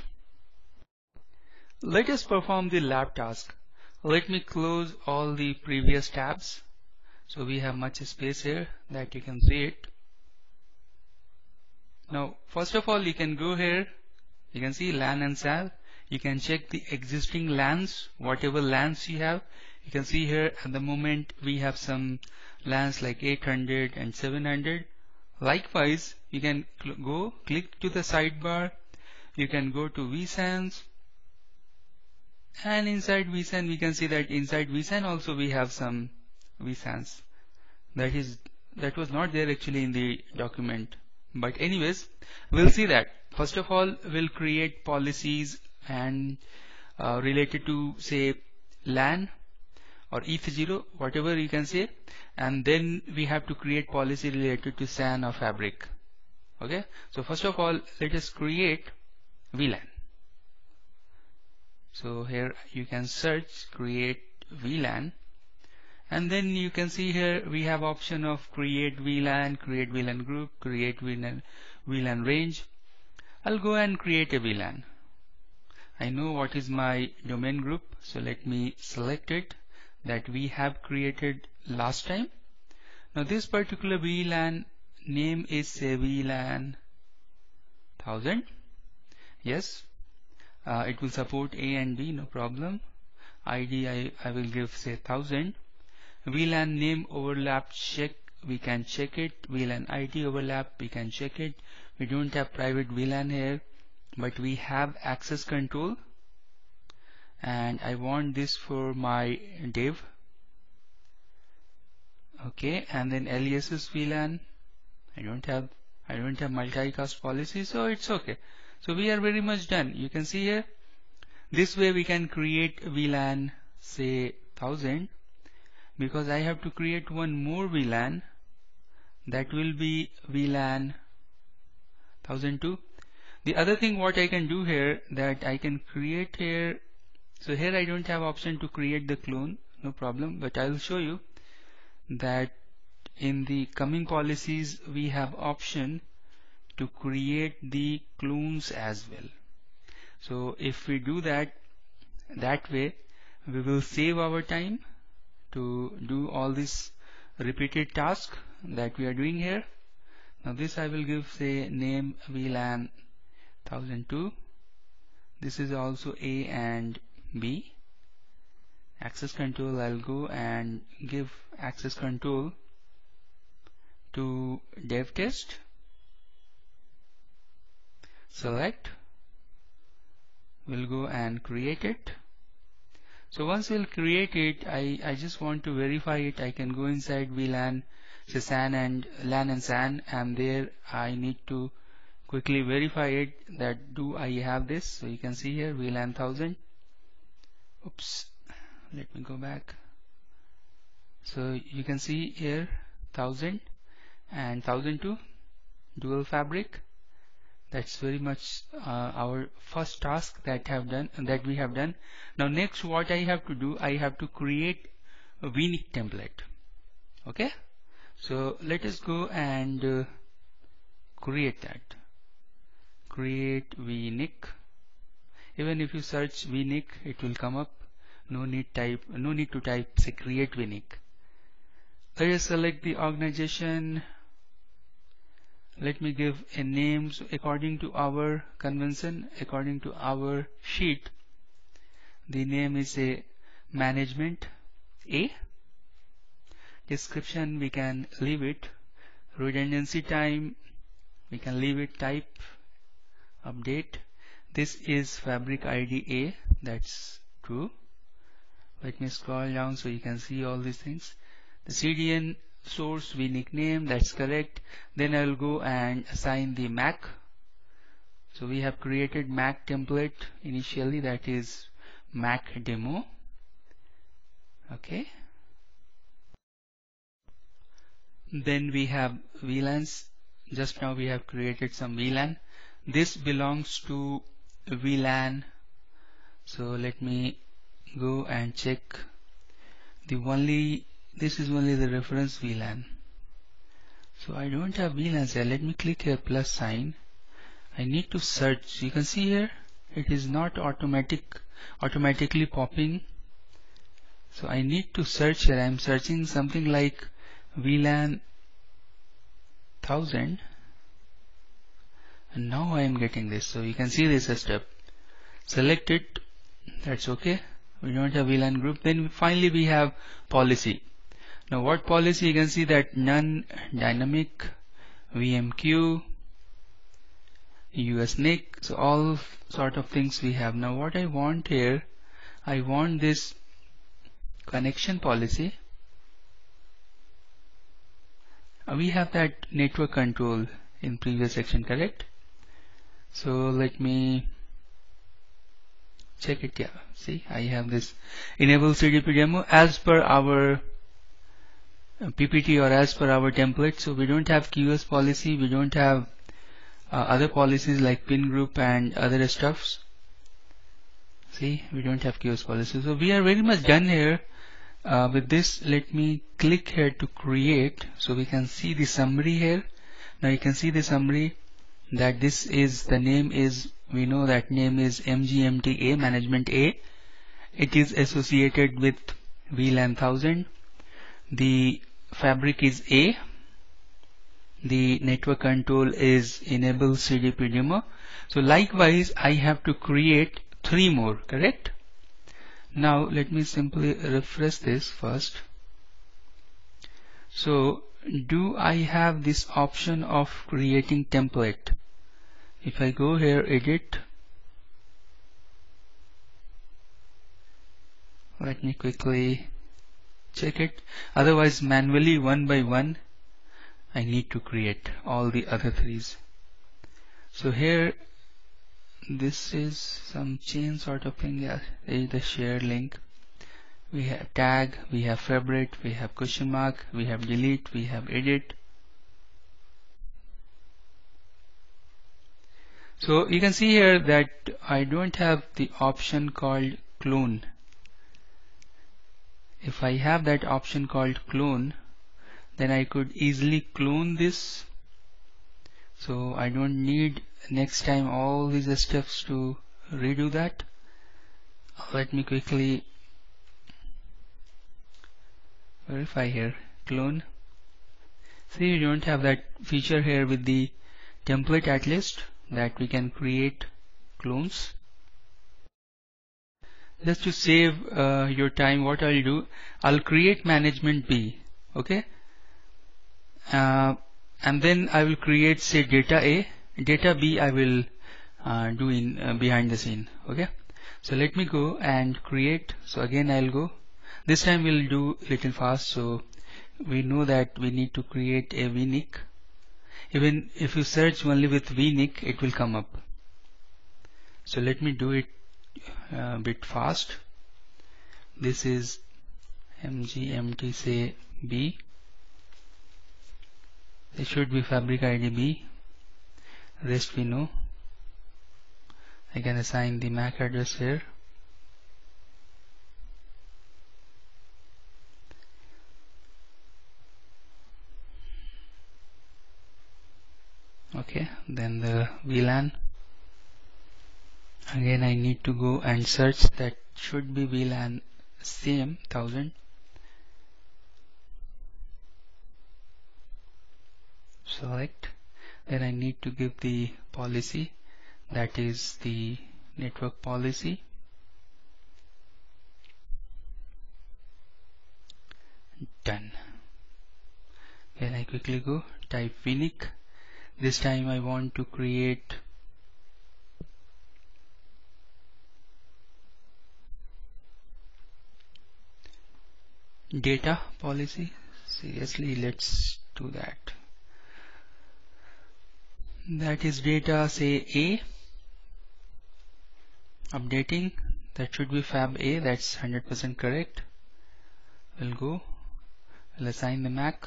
Let us perform the lab task. Let me close all the previous tabs. So we have much space here that you can see it. Now first of all you can go here, you can see LAN and S A N. You can check the existing LANs, whatever LANs you have. You can see here at the moment we have some LANs like eight hundred and seven hundred. Likewise, you can cl go click to the sidebar. You can go to V SANs, and inside V SAN we can see that inside V SAN also we have some V SANs. That is that was not there actually in the document. But anyways, we'll see that. First of all, we'll create policies and uh, related to say LAN or E T H zero, whatever you can say, and then we have to create policy related to S A N or Fabric. Okay, so first of all let us create V LAN. So here you can search create V LAN, and then you can see here we have option of create V LAN, create V LAN group, create V LAN, V LAN range. I'll go and create a V LAN. I know what is my domain group, so let me select it that we have created last time. Now this particular V LAN name is say V LAN one thousand. Yes, uh, it will support A and B, no problem. I D I, I will give say one thousand. V LAN name overlap check, we can check it. V LAN I D overlap, we can check it. We don't have private V LAN here, but we have access control, and I want this for my dev. Okay, and then aliases V LAN. I don't have I don't have multicast policy, so it's okay. So we are very much done. You can see here. This way we can create V LAN say one thousand, because I have to create one more V LAN, that will be V LAN one thousand two. The other thing what I can do here, that I can create here. So here I don't have option to create the clone, no problem, but I'll show you that in the coming policies we have option to create the clones as well. So if we do that that way, we will save our time to do all this repeated task that we are doing here. Now this I will give say name V LAN one thousand two. This is also A and B. Access control, I'll go and give access control to dev test. Select, we'll go and create it. So once we'll create it, I, I just want to verify it. I can go inside V LAN, say S A N and LAN and S A N, and there I need to quickly verify it that do I have this. So you can see here V LAN one thousand. Oops, let me go back. So you can see here one thousand and one thousand two dual fabric. That's very much uh, our first task that have done that we have done. Now next what I have to do, I have to create a V NIC template. Okay, so let us go and uh, create that. Create V NIC. Even if you search V NIC, it will come up. No need type. No need to type say create V NIC. Let us select the organization. Let me give a name. So according to our convention, according to our sheet, the name is a management A. Description we can leave it. Redundancy time we can leave it. Type update. This is fabric I D A. That's true. Let me scroll down so you can see all these things. The C D N source V NIC name, that's correct. Then I will go and assign the M A C. So we have created M A C template initially, that is M A C demo. Okay. Then we have V LANs. Just now we have created some V LAN. This belongs to V LAN. So let me go and check. The only this is only the reference V LAN. So I don't have V LANs here. Let me click here plus sign. I need to search. You can see here it is not automatic automatically popping. So I need to search here. I am searching something like V LAN one thousand, and now I am getting this. So you can see this a step. Select it. That's okay. We don't have V LAN group. Then finally we have policy. Now what policy? You can see that none dynamic, V M Q, U S N I C. So all sort of things we have. Now what I want here, I want this connection policy. Uh, we have that network control in previous section, correct? So let me check it. Yeah, see, I have this enable C D P demo as per our P P T or as per our template. So we don't have Q S policy, we don't have uh, other policies like pin group and other stuffs. See, we don't have Q S policy. So we are very much done here. Uh, with this, let me click here to create, so we can see the summary here. Now you can see the summary that this is the name is, we know that name is M G M T A, management A. It is associated with V LAN one thousand. The fabric is A. The network control is enable C D P demo. So likewise I have to create three more, correct? Now let me simply refresh this first. So do I have this option of creating template? If I go here, edit, let me quickly check it. Otherwise manually one by one I need to create all the other threes. So here this is some chain sort of thing. Yeah, is the shared link. We have tag, we have favorite, we have question mark, we have delete, we have edit. So you can see here that I don't have the option called clone. If I have that option called clone, then I could easily clone this. So I don't need next time all these steps to redo that. Let me quickly verify here. Clone. See, you don't have that feature here with the template at least that we can create clones. Just to save uh, your time, what I'll do, I'll create management B. Okay. Uh, and then I will create say data A. Data B I will uh, do in uh, behind the scene. Okay, so let me go and create. So again I'll go. This time we'll do little fast. So we know that we need to create a V NIC. Even if you search only with V N I C, it will come up. So let me do it a bit fast. This is M G M T say B. It should be fabric I D B. Rest we know. I can assign the M A C address here. Okay, then the V LAN. Again I need to go and search. That should be V LAN same one thousand. Select. Then I need to give the policy, that is the network policy. Done. Then I quickly go type V N I C. This time I want to create data policy. Seriously, let's do that. That is data say A. Updating. That should be fab A. That's one hundred percent correct. We'll go. We'll assign the M A C.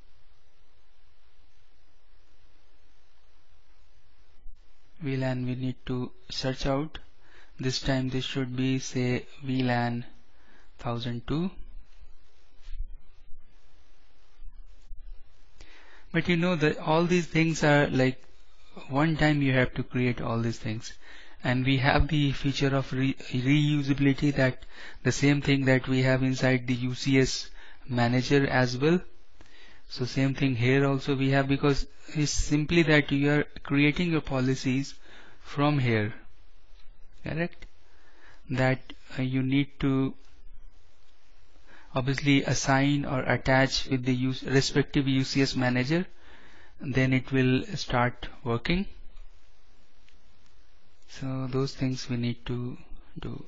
V LAN we need to search out. This time this should be say V LAN one thousand two. But you know that all these things are like one time you have to create all these things, and we have the feature of re reusability, that the same thing that we have inside the U C S manager as well. So same thing here also we have, because it's simply that you are creating your policies from here, correct? That uh, you need to obviously assign or attach with the use respective U C S manager, then it will start working. So those things we need to do.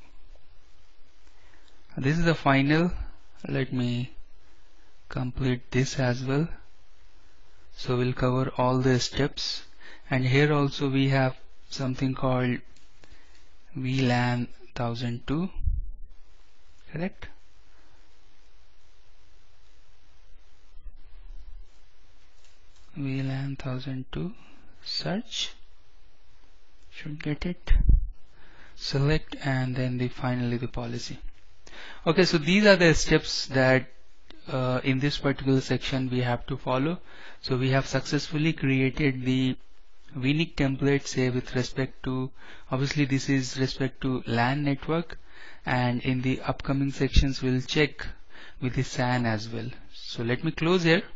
This is the final. Let me complete this as well. So we'll cover all the steps, and here also we have something called V LAN one thousand two, correct? V LAN one thousand two, search, should get it, select, and then the finally the policy. Okay, so these are the steps that uh, in this particular section we have to follow. So we have successfully created the V N I C template, say with respect to, obviously this is respect to LAN network, and in the upcoming sections we'll check with the S A N as well. So let me close here.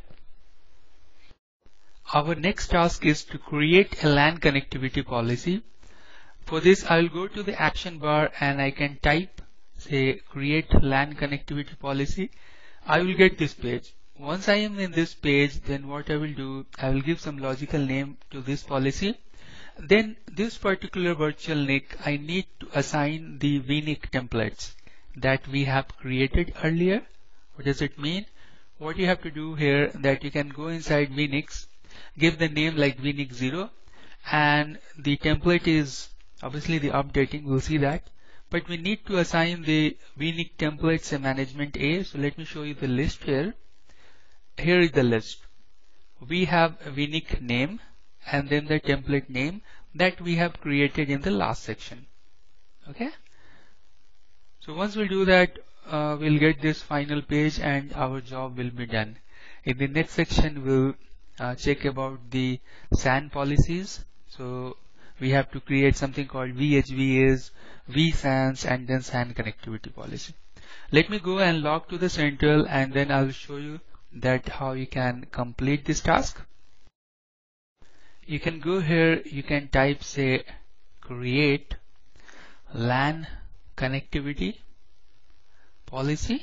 Our next task is to create a LAN connectivity policy. For this I will go to the action bar and I can type say create LAN connectivity policy. I will get this page. Once I am in this page, then what I will do, I will give some logical name to this policy. Then this particular virtual N I C, I need to assign the V N I C templates that we have created earlier. What does it mean? What you have to do here, that you can go inside V N I C, give the name like V N I C zero, and the template is obviously the updating, we'll see that. But we need to assign the V N I C templates a management A. So let me show you the list here. Here is the list. We have a V N I C name and then the template name that we have created in the last section. Okay. So once we do that, uh, we'll get this final page and our job will be done. In the next section, we'll uh, check about the S A N policies. So we have to create something called V H V As, V SANs, and then S A N connectivity policy. Let me go and log to the central, and then I'll show you that how you can complete this task. You can go here, you can type say create LAN connectivity policy,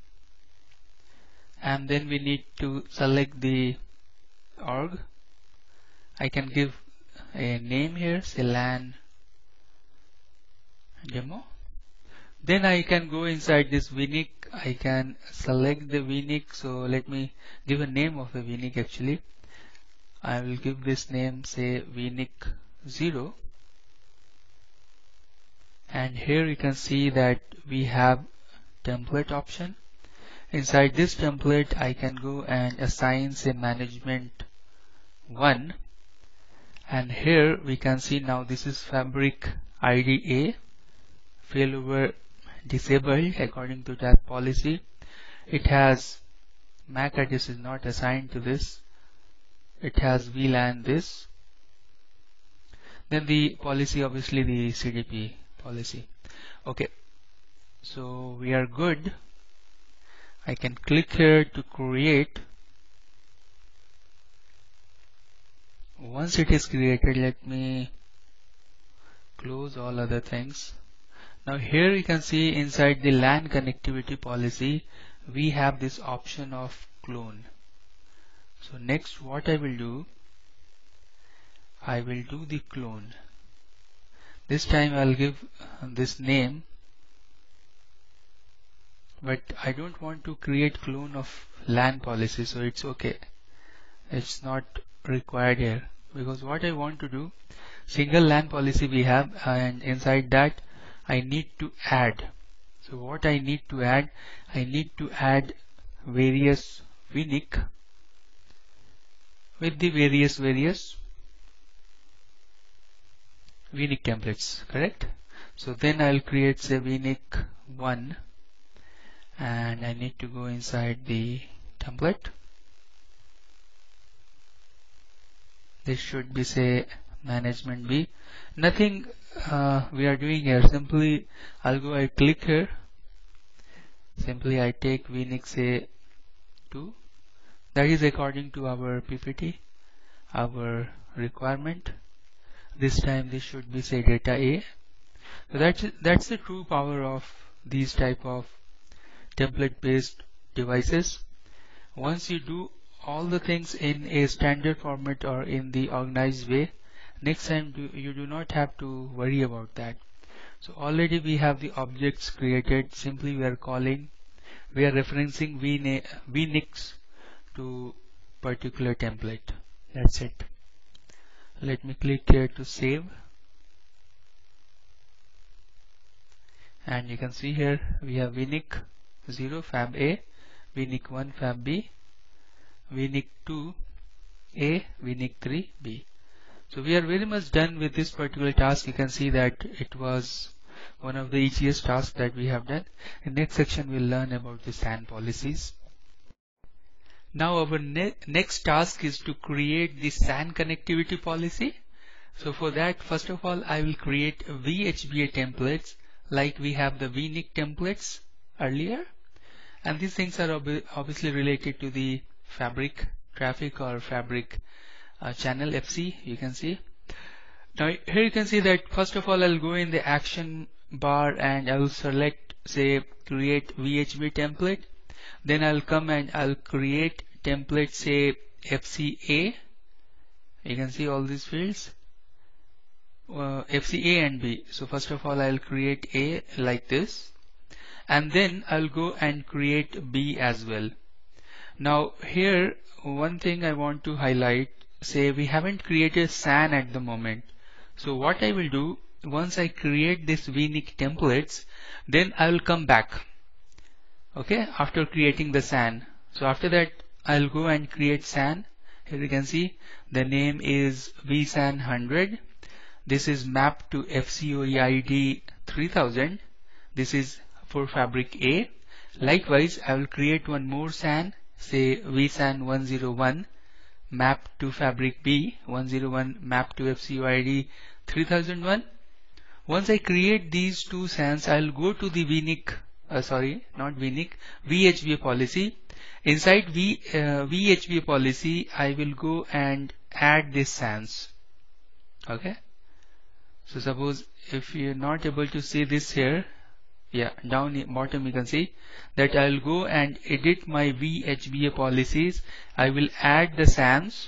and then we need to select the org. I can give a name here, say LAN demo. Then I can go inside this V N I C. I can select the V N I C. So let me give a name of the V N I C actually. I will give this name, say V N I C zero, and here you can see that we have template option. Inside this template I can go and assign, say, management one, and here we can see now this is fabric I D A, failover disabled according to that policy. It has M A C address is not assigned to this. It has V LAN this. Then the policy, obviously the C D P policy. Okay, so we are good. I can click here to create. Once it is created, let me close all other things. Now here you can see inside the LAN connectivity policy we have this option of clone. So next what I will do, I will do the clone. This time I'll give this name, but I don't want to create clone of LAN policy, so it's okay. It's not required here, because what I want to do, single LAN policy we have, and inside that I need to add. So what I need to add, I need to add various V N I C with the various various V N I C templates, correct? So then I'll create, say, V N I C one, and I need to go inside the template. This should be, say, management B. Nothing uh, we are doing here. Simply I'll go, I click here. Simply I take V N I C, say, two. That is according to our P P T, our requirement. This time this should be, say, data A. So that's that's the true power of these type of template based devices. Once you do all the things in a standard format or in the organized way, next time do, you do not have to worry about that. So already we have the objects created. Simply we are calling, we are referencing V N I C to particular template. That's it. Let me click here to save, and you can see here we have V N I C zero fab A, V N I C one fab B, V N I C two A, V N I C three B. So we are very much done with this particular task. You can see that it was one of the easiest tasks that we have done. In the next section we'll learn about the S A N policies. Now our ne next task is to create the S A N connectivity policy. So for that, first of all, I will create V H B A templates like we have the V N I C templates earlier, and these things are ob obviously related to the fabric traffic or fabric uh, channel F C. You can see. Now here you can see that first of all I'll go in the action bar and I will select, say, create V H B A template. Then I'll come and I'll create template, say, F C A. You can see all these fields, uh, F C A and B. So first of all I'll create A like this, and then I'll go and create B as well. Now here one thing I want to highlight, say we haven't created S A N at the moment. So what I will do, once I create this V N I C templates, then I will come back, okay, after creating the S A N. So after that I'll go and create S A N. Here you can see the name is V S A N one hundred. This is mapped to F C O E I D three thousand. This is for fabric A. Likewise, I will create one more S A N, say V S A N one oh one, mapped to fabric B, one oh one mapped to F C O E I D three thousand one. Once I create these two S A Ns, I'll go to the V N I C, uh, sorry, not V N I C, V H B A policy. Inside v, uh, V H B A policy, I will go and add this S A Ns. Okay. So suppose if you're not able to see this here, yeah, down bottom you can see that I'll go and edit my V H B A policies. I will add the S A Ns.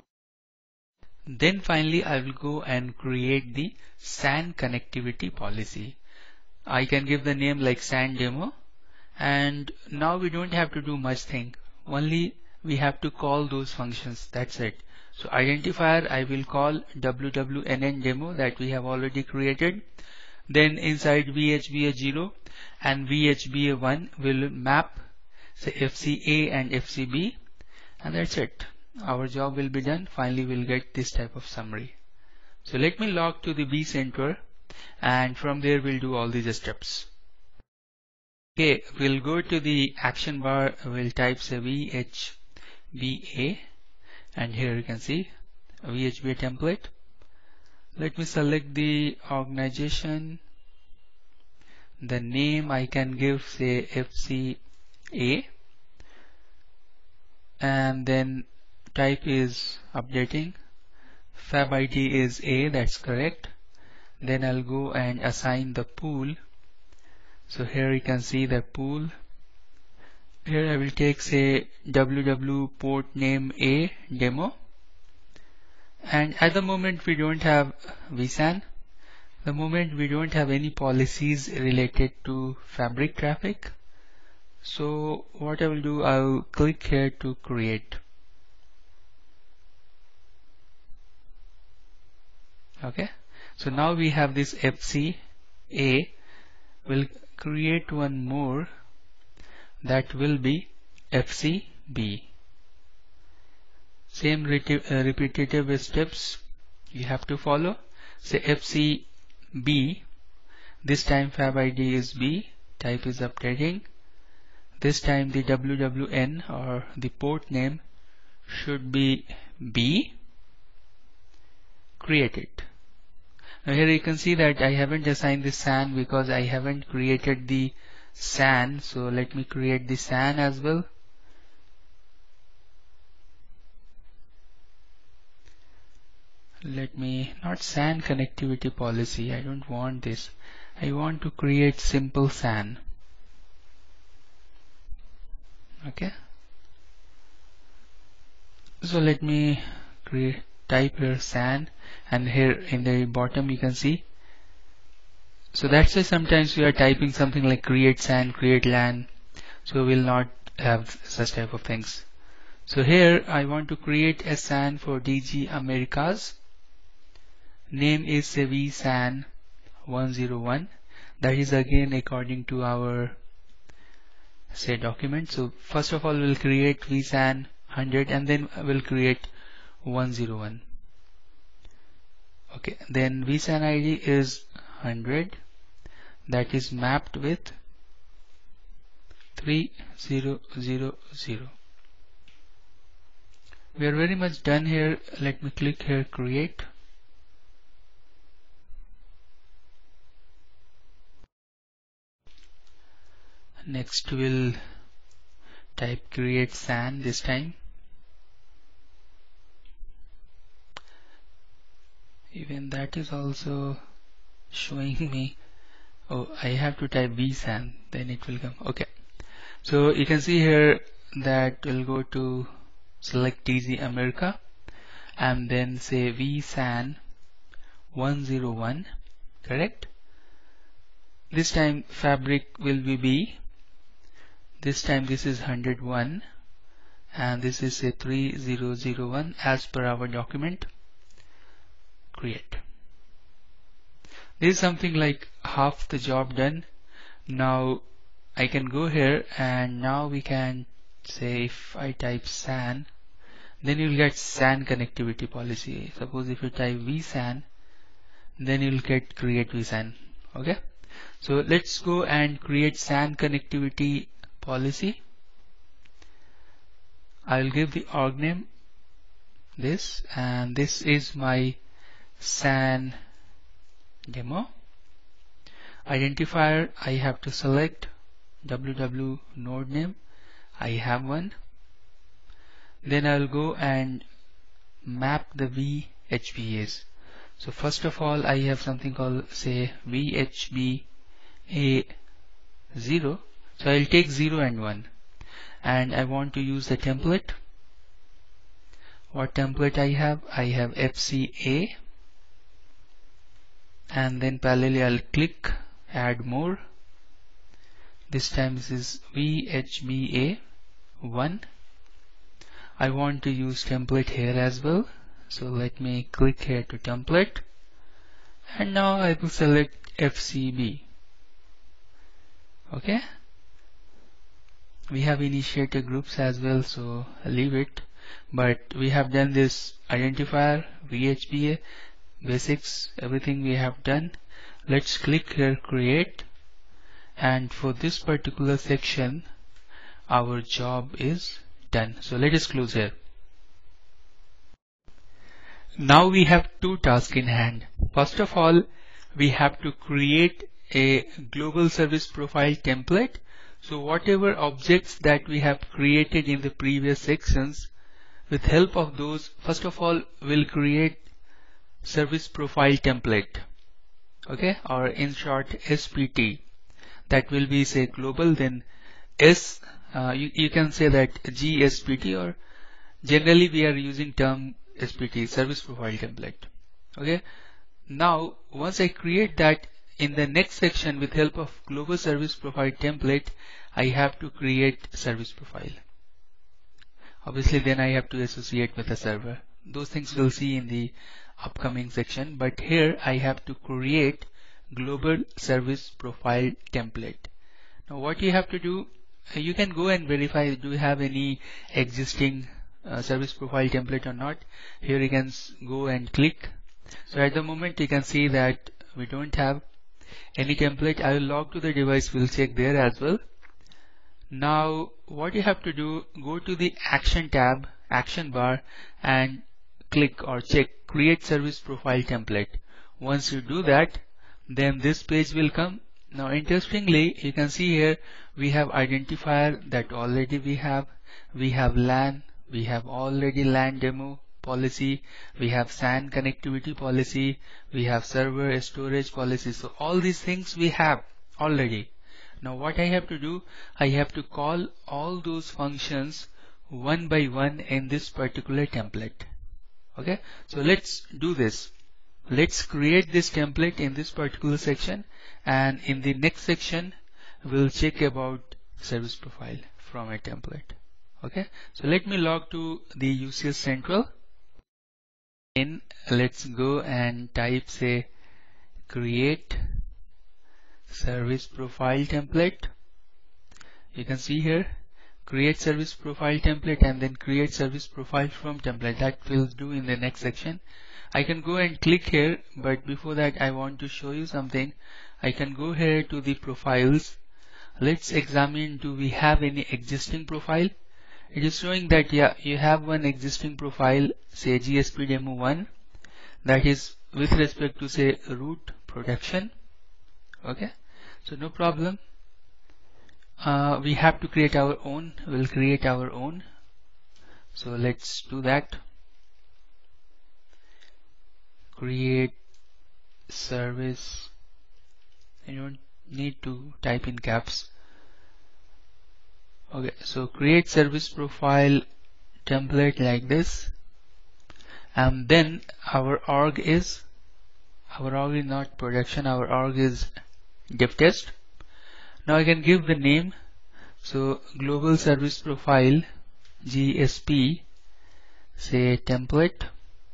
Then finally I will go and create the S A N connectivity policy. I can give the name like S A N demo, and now we don't have to do much thing. Only we have to call those functions. That's it. So identifier, I will call W W N N demo that we have already created. Then inside V H B A zero and V H B A one will map say F C A and F C B, and that's it. Our job will be done. Finally we'll get this type of summary. So let me log to the vCenter, and from there we'll do all these steps. Okay, we'll go to the action bar, we'll type say V H B A, and here you can see V H B A template. Let me select the organization. The name I can give say F C A, and then type is updating. Fab I D is A, that's correct. Then I'll go and assign the pool. So here you can see the pool. Here I will take say W W port name A demo, and at the moment we don't have vSAN. The moment we don't have any policies related to Fabric traffic. So what I will do, I will click here to create. Okay, so now we have this F C A. We'll create one more, that will be F C B. Same uh, repetitive steps you have to follow. Say F C B, this time Fab I D is B, type is updating. This time the W W N or the port name should be B. Create it. Now here you can see that I haven't assigned the S A N because I haven't created the S A N. So let me create the S A N as well. Let me not S A N connectivity policy. I don't want this. I want to create simple S A N. Okay. So let me create type here S A N, and here in the bottom you can see. So that's why sometimes we are typing something like create S A N, create LAN. So we'll not have such type of things. So here I want to create a S A N for D G Americas. Name is vSAN one oh one. That is again according to our say document. So first of all we'll create vSAN one hundred, and then we'll create one oh one. Okay, then vSAN I D is one hundred, that is mapped with three zero zero zero. We are very much done here. Let me click here create. Next we'll type create S A N this time. Even that is also showing me. Oh, I have to type vSAN, then it will come. Okay, so you can see here that we'll go to select D G America and then say vSAN one oh one, correct? This time Fabric will be B. This time this is one hundred one, and this is a three zero zero one as per our document. Create. This is something like half the job done. Now I can go here, and now we can say if I type S A N, then you'll get S A N connectivity policy. Suppose if you type vSAN, then you'll get create vSAN. Okay, so let's go and create S A N connectivity policy. I'll give the org name this, and this is my S A N demo. Identifier, I have to select W W node name. I have one. Then I'll go and map the V H B As. So first of all I have something called say V H B A zero. So I'll take zero and one, and I want to use the template. What template I have? I have F C A, and then parallelly I'll click add more. This time this is V H B A one. I want to use template here as well. So let me click here to template, and now I will select F C B. Okay. We have initiated groups as well, so I'll leave it. But we have done this identifier, V H B A, basics, everything we have done. Let's click here create, and for this particular section our job is done. So let us close here. Now we have two tasks in hand. First of all, we have to create a global service profile template. So whatever objects that we have created in the previous sections, with help of those, first of all we'll create service profile template, okay, or in short S P T. That will be say global, then S, uh, you, you can say that G S P T, or generally we are using term S P T, service profile template. Okay, now once I create that, in the next section with help of global service profile template, I have to create service profile. Obviously then I have to associate with a server. Those things we'll see in the upcoming section, but here I have to create global service profile template. Now what you have to do, you can go and verify do you have any existing uh, service profile template or not. Here you can go and click. So at the moment you can see that we don't have any template. I will log to the device, we'll check there as well. Now what you have to do, go to the action tab, action bar, and click or check create service profile template. Once you do that, then this page will come. Now interestingly, you can see here we have identifier that already we have, we have LAN, we have already LAN demo policy, we have S A N connectivity policy, we have server storage policy. So all these things we have already. Now what I have to do, I have to call all those functions one by one in this particular template. Okay, so let's do this. Let's create this template in this particular section, and in the next section we'll check about service profile from a template. Okay, so let me log to the U C S Central. In let's go and type say create service profile template. You can see here create service profile template and then create service profile from template. That we'll do in the next section. I can go and click here, but before that I want to show you something. I can go here to the profiles. Let's examine, do we have any existing profile? It is showing that yeah, you have one existing profile, say G S P demo one, that is with respect to say root production. Okay, so no problem. Uh, we have to create our own. We'll create our own. So let's do that. Create service. You don't need to type in caps. Okay, so create service profile template like this, and then our org is our org is not production. Our org is dev test. Now I can give the name. So global service profile G S P, say template,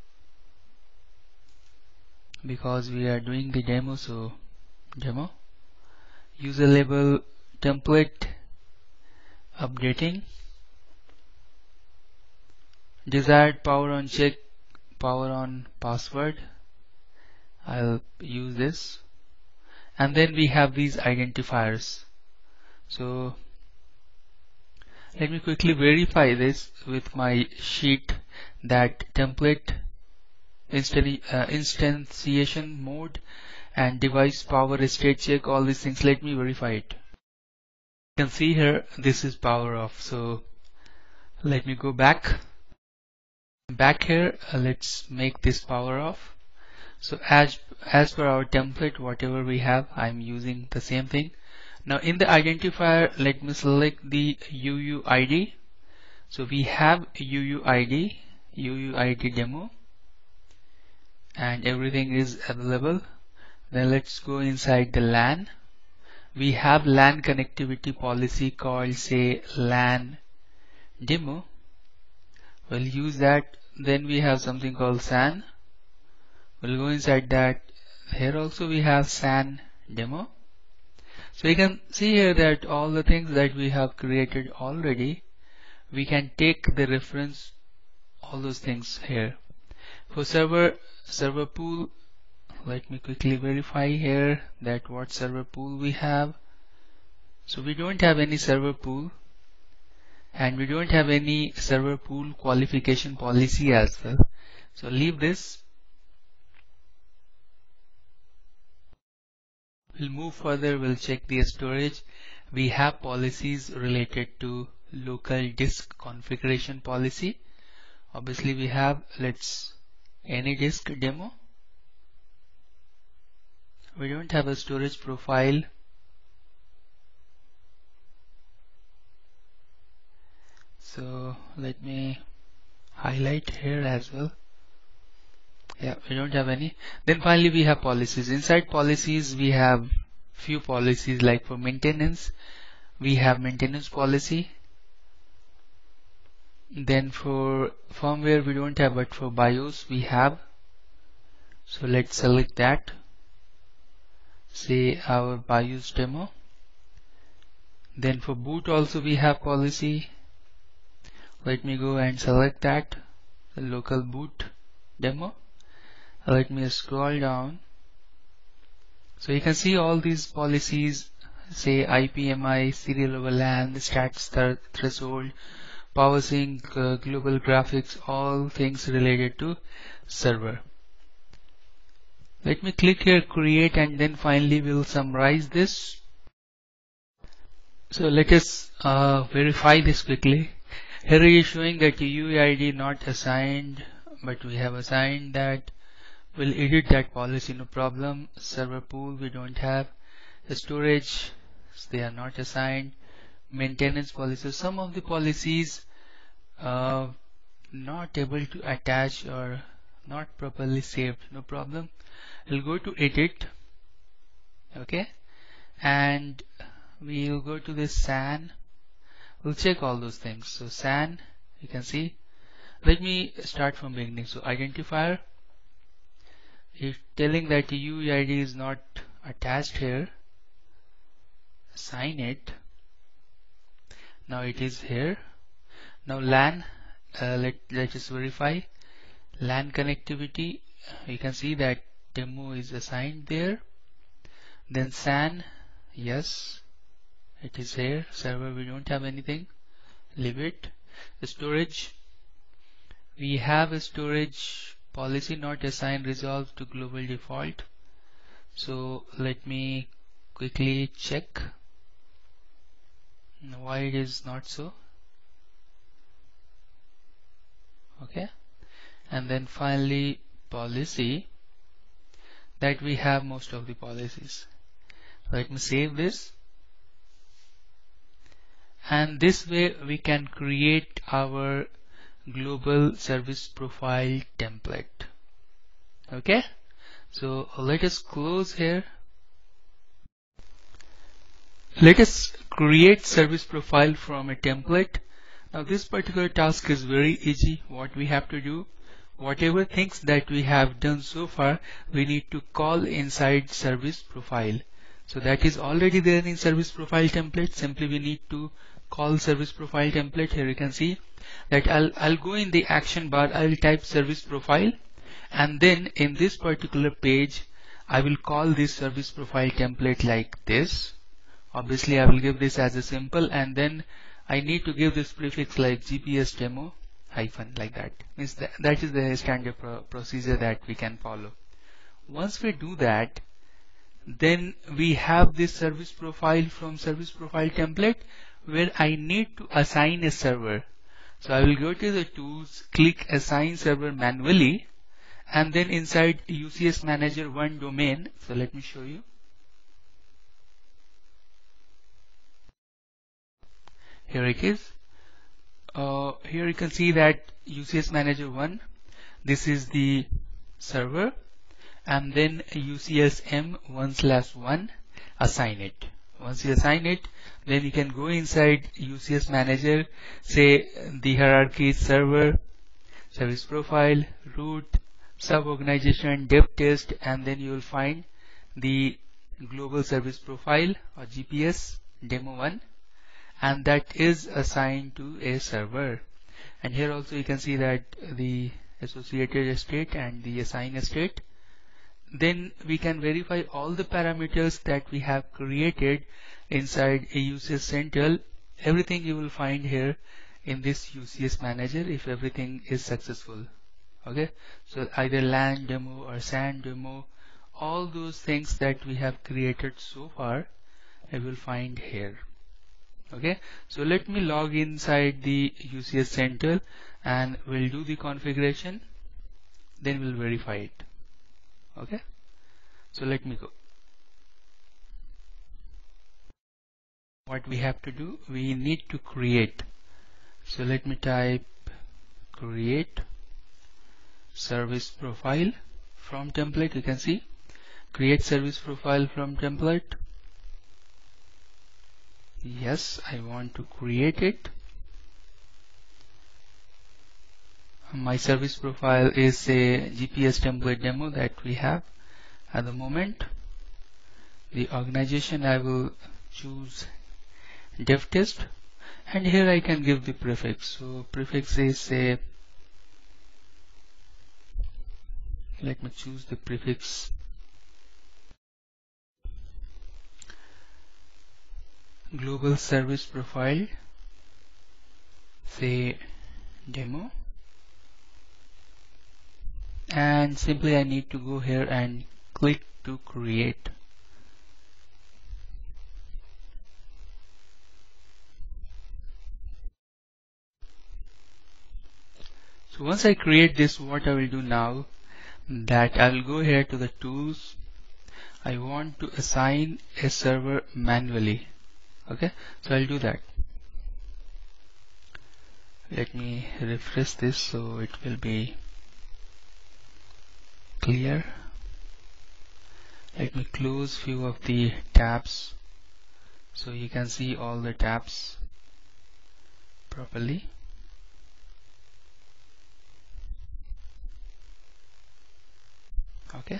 because we are doing the demo, so demo. User label template updating. Desired power on check, power on password. I'll use this. And then we have these identifiers. So let me quickly verify this with my sheet, that template instanti uh, instantiation mode and device power state check, all these things. Let me verify it. You can see here this is power off. So let me go back back here. Uh, let's make this power off. So as as per our template, whatever we have, I'm using the same thing. Now in the identifier, let me select the U U I D. So we have U U I D, U U I D demo, and everything is available. Then let's go inside the LAN. We have LAN connectivity policy called say LAN demo. We'll use that. Then we have something called S A N. We'll go inside that. Here also we have S A N demo. So you can see here that all the things that we have created already, we can take the reference, all those things here. For server, server pool, let me quickly verify here that what server pool we have. So we don't have any server pool, and we don't have any server pool qualification policy as well. So leave this. We'll move further. We'll check the storage. We have policies related to local disk configuration policy. Obviously we have, let's any disk demo. We don't have a storage profile. So let me highlight here as well. Yeah, we don't have any. Then finally we have policies. Inside policies we have few policies, like for maintenance we have maintenance policy. Then for firmware we don't have, but for BIOS we have. So let's select that. Say our BIOS demo. Then for boot also we have policy. Let me go and select that, the local boot demo. Let me scroll down. So you can see all these policies, say I P M I, serial over LAN, stats th threshold, PowerSync, uh, global graphics, all things related to server. Let me click here create, and then finally we'll summarize this. So let us uh, verify this quickly. Here it is showing that U U I D not assigned, but we have assigned that. We'll edit that policy, no problem. Server pool we don't have. The storage, they are not assigned. Maintenance policy, some of the policies uh, not able to attach or not properly saved, no problem. We'll go to edit, okay, and we'll go to this S A N. We'll check all those things. So S A N, you can see. Let me start from beginning. So identifier, if telling that the U U I D is not attached here, assign it. Now it is here. Now LAN, uh, let let us verify LAN connectivity. You can see that demo is assigned there. Then S A N, yes, it is here. Server we don't have anything, leave it. The storage, we have a storage policy not assigned resolved to global default. So let me quickly check why it is not so. Okay, and then finally policy, that we have most of the policies. Let me save this, and this way we can create our global service profile template. Okay, so let us close here. Let us create service profile from a template. Now this particular task is very easy. What we have to do, whatever things that we have done so far, we need to call inside service profile. So that is already there in service profile template. Simply we need to call service profile template. Here you can see that I'll, I'll go in the action bar, I'll type service profile, and then in this particular page I will call this service profile template like this. Obviously I will give this as a simple, and then I need to give this prefix like G P S demo hyphen, like that. Means that, that is the standard pro procedure that we can follow. Once we do that, then we have this service profile from service profile template where I need to assign a server. So I will go to the tools, click assign server manually, and then inside U C S manager one domain. So let me show you. Here it is. Uh, here you can see that U C S manager one, this is the server, and then U C S M one slash one, assign it. Once you assign it, then you can go inside U C S manager, say the hierarchy is server, service profile, root, sub-organization, dev test, and then you will find the global service profile or G P S demo one, and that is assigned to a server. And here also you can see that the associated state and the assigned state. Then we can verify all the parameters that we have created inside a U C S Central. Everything you will find here in this U C S manager if everything is successful. Okay, so either LAN demo or S A N demo, all those things that we have created so far I will find here. Okay, so let me log inside the U C S Central and we'll do the configuration, then we'll verify it. Okay, so let me go. What we have to do, we need to create. So let me type create service profile from template. You can see create service profile from template. Yes, I want to create it. My service profile is a G P S template demo that we have at the moment. The organization I will choose dev test, and here I can give the prefix. So prefix is a, let me choose the prefix global service profile, say demo, and simply I need to go here and click to create. So once I create this, what I will do now, that I will go here to the tools. I want to assign a server manually. Okay, so I'll do that. Let me refresh this so it will be clear. Let me close few of the tabs so you can see all the tabs properly. Okay.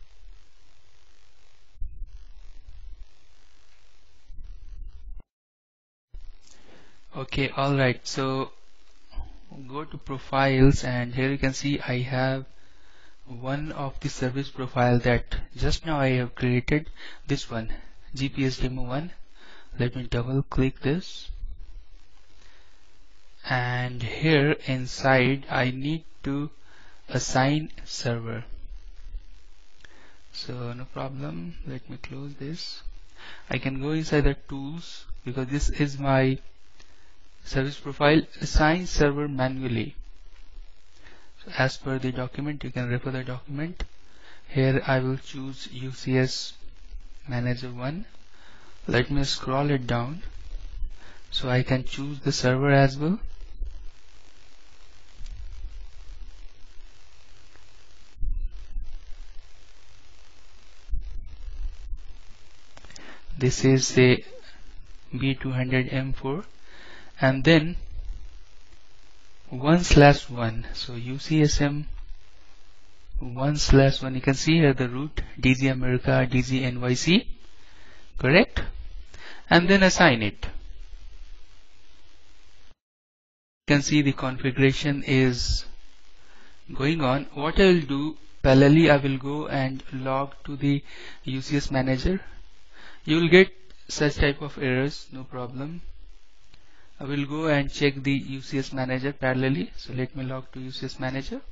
Okay, alright, so go to profiles, and here you can see I have one of the service profile that just now I have created, this one, G P S demo one. Let me double click this, and here inside I need to assign server. So no problem, let me close this. I can go inside the tools because this is my service profile, assign server manually. So as per the document, you can refer the document. Here I will choose U C S Manager one. Let me scroll it down so I can choose the server as well. This is a B two hundred M four, and then one slash one. So U C S M one slash one. You can see here the root D Z America, D Z N Y C, correct? And then assign it. You can see the configuration is going on. What I will do, parallelly I will go and log to the U C S Manager. You will get such type of errors, no problem. I will go and check the U C S Manager parallelly. So let me log to U C S Manager.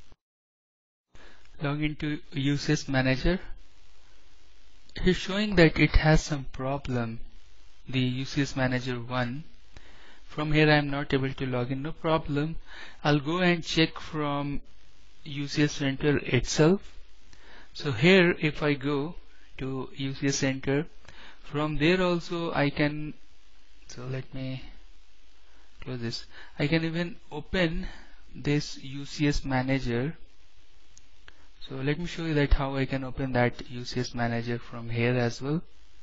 Log into U C S Manager. It is showing that it has some problem, the U C S Manager one. From here I am not able to log in, no problem. I'll go and check from U C S Center itself. So here if I go to U C S Center, from there also I can, so let me close this. I can even open this U C S Manager. So let me show you that how I can open that U C S Manager from here as well.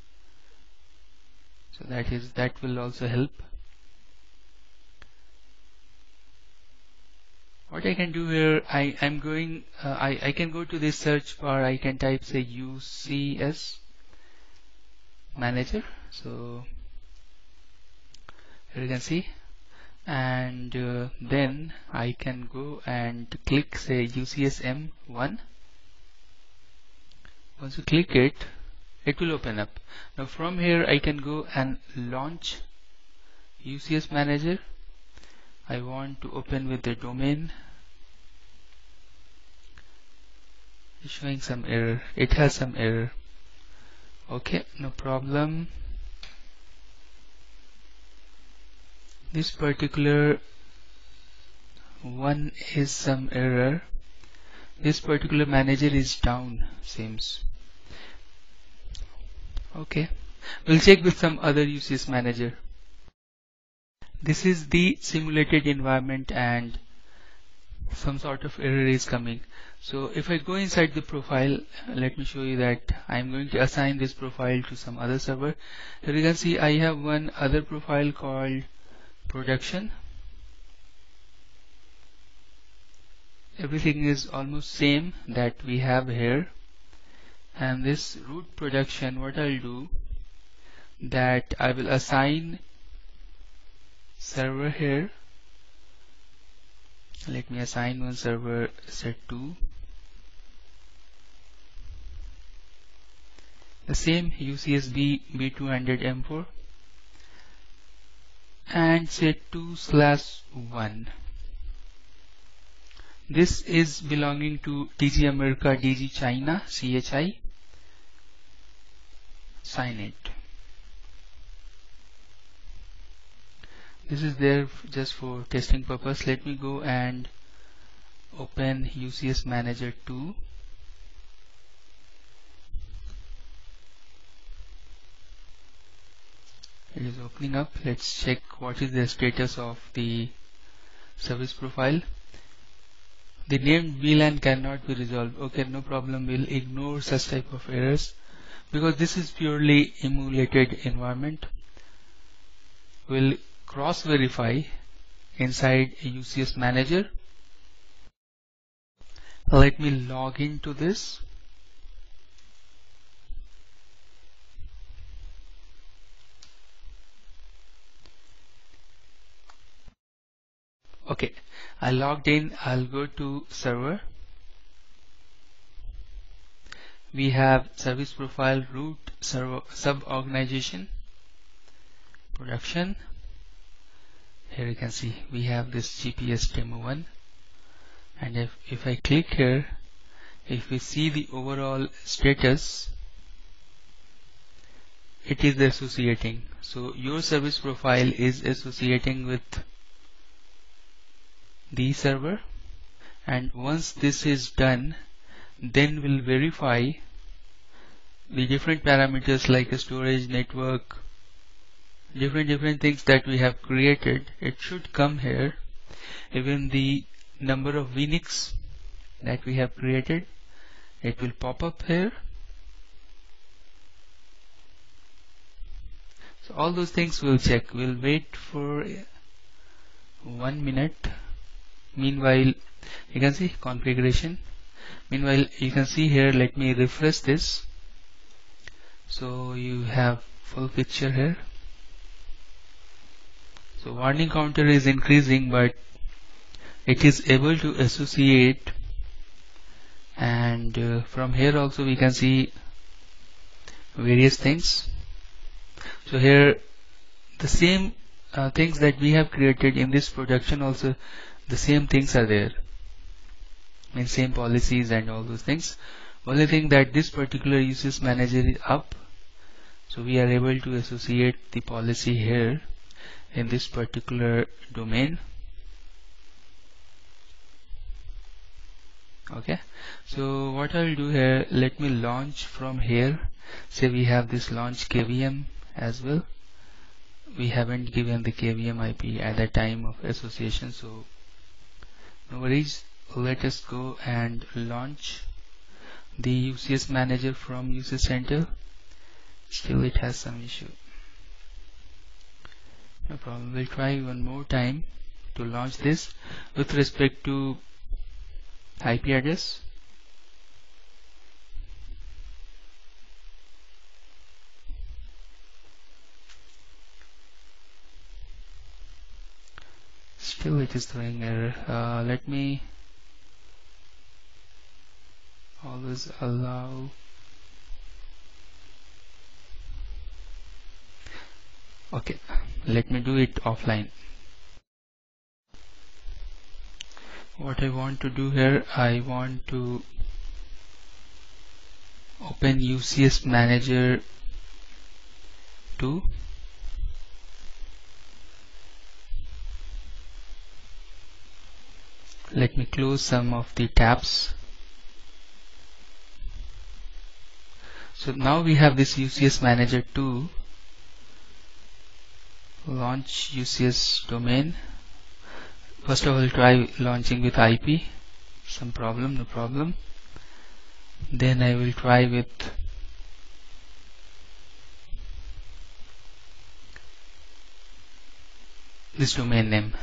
So that is, that will also help. what I can do here, I am going uh, I, I can go to this search bar. I can type say U C S manager. So here you can see, and uh, then I can go and click say U C S M one. Once you click it, it will open up. Now from here I can go and launch U C S manager. I want to open with the domain. It's showing some error. It has some error. Okay, no problem. This particular one is some error. This particular manager is down, seems. Okay, we'll check with some other U C S manager. This is the simulated environment and some sort of error is coming. So if I go inside the profile, let me show you that I'm going to assign this profile to some other server. Here you can see I have one other profile called production. Everything is almost same that we have here. And this root production, what I'll do, that I will assign server here. Let me assign one server set two. The same U C S B B two hundred M four and set two slash one. This is belonging to D G America, D G China, C H I. Sign it. This is there just for testing purpose. Let me go and open U C S Manager two. It is opening up. Let's check what is the status of the service profile. The named V LAN cannot be resolved. Okay, no problem. We'll ignore such type of errors because this is purely emulated environment. We'll cross verify inside U C S Manager. Let me log into this. Okay, I logged in. I'll go to server. We have service profile, root, server, sub organization, production. Here you can see we have this G P S demo one, and if, if I click here, if we see the overall status, it is associating. So your service profile is associating with the server, and once this is done, then we'll verify the different parameters like storage, network, different different things that we have created. It should come here. Even the number of V N I Cs that we have created, it will pop up here. So all those things we'll check. We'll wait for one minute. Meanwhile, you can see configuration. Meanwhile, you can see here, let me refresh this. So you have full picture here. So warning counter is increasing, but it is able to associate, and uh, from here also we can see various things. So here the same uh, things that we have created in this production, also the same things are there, I mean same policies and all those things. Only thing that this particular U C S Manager is up, so we are able to associate the policy here in this particular domain. Okay, so what I will do here, let me launch from here. Say we have this launch K V M as well. We haven't given the K V M I P at the time of association, so no worries. Let us go and launch the U C S Manager from U C S Center. Still it has some issue. No problem. We'll try one more time. to launch this with respect to I P address. Still it is throwing error. Uh, let me always allow. Okay, let me do it offline. What I want to do here, I want to open U C S Manager two. Let me close some of the tabs. So now we have this U C S Manager two. Launch U C S domain. First of all, try launching with I P. Some problem, no problem. Then I will try with this domain name.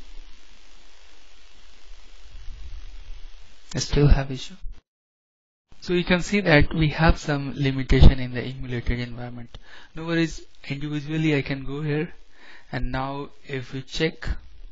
I still have issue. So you can see that we have some limitation in the emulated environment. No worries, individually I can go here, and now if we check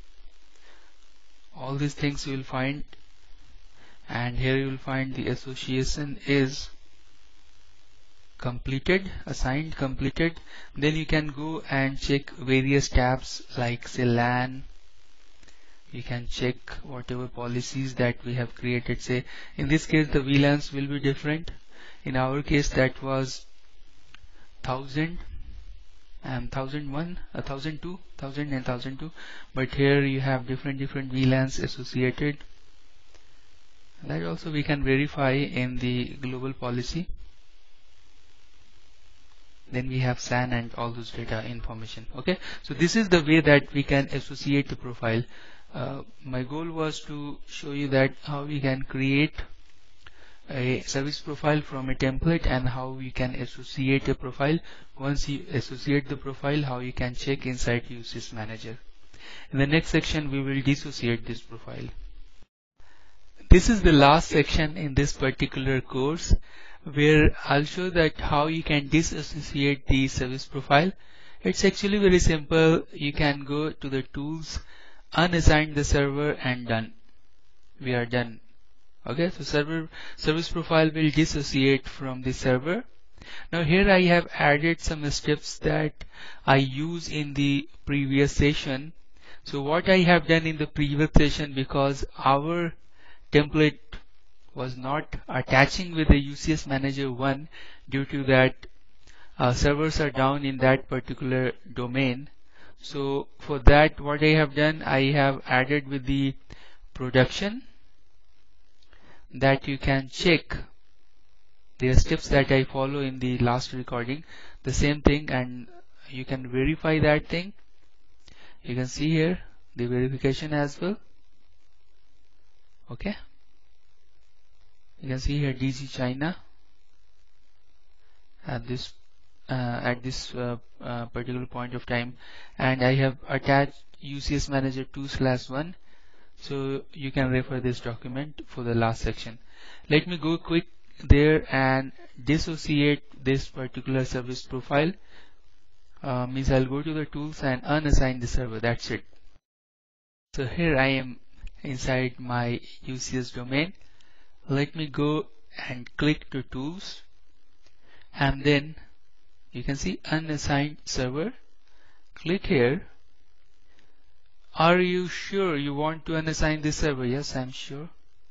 all these things, you will find, and here you will find the association is completed, assigned, completed. Then you can go and check various tabs like say LAN. You can check whatever policies that we have created. Say in this case the V LANs will be different. In our case that was thousand and thousand one, a thousand two, thousand and thousand two. But here you have different different V LANs associated. That also we can verify in the global policy. Then we have S A N and all those data information. Okay, so this is the way that we can associate the profile. Uh, my goal was to show you that how we can create a service profile from a template and how we can associate a profile. Once you associate the profile, how you can check inside U C S Manager. In the next section, we will dissociate this profile. This is the last section in this particular course, where I'll show that how you can disassociate the service profile. It's actually very simple. You can go to the tools, unassign the server, and done. We are done. Okay, so server service profile will dissociate from the server. Now here I have added some steps that I use in the previous session. So what I have done in the previous session, because our template was not attaching with the U C S Manager one, due to that uh, servers are down in that particular domain. So for that, what I have done, I have added with the production, that you can check the steps that I follow in the last recording, the same thing, and you can verify that thing. You can see here the verification as well. Okay, you can see here D G China at this uh, at this uh, uh, particular point of time, and I have attached U C S Manager two slash one. So you can refer this document for the last section. Let me go quick there and dissociate this particular service profile. Uh, means I'll go to the tools and unassign the server. That's it. So here I am inside my U C S domain. Let me go and click to tools, and then you can see unassigned server. Click here. Are you sure you want to unassign this server? Yes, I'm sure.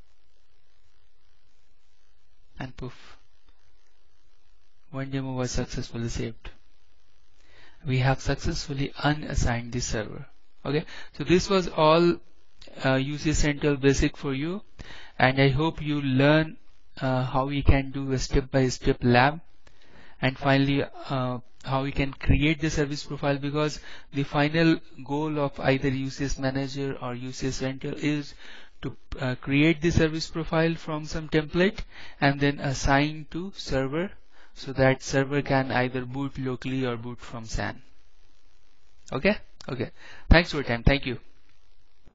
And poof, one demo was successfully saved. We have successfully unassigned this server. Okay, so this was all uh, U C S Central Basic for you, and I hope you learn uh, how we can do a step-by-step lab, and finally uh, how we can create the service profile, because the final goal of either U C S Manager or U C S Central is to uh, create the service profile from some template and then assign to server, so that server can either boot locally or boot from S A N. Okay, okay. Thanks for your time. Thank you.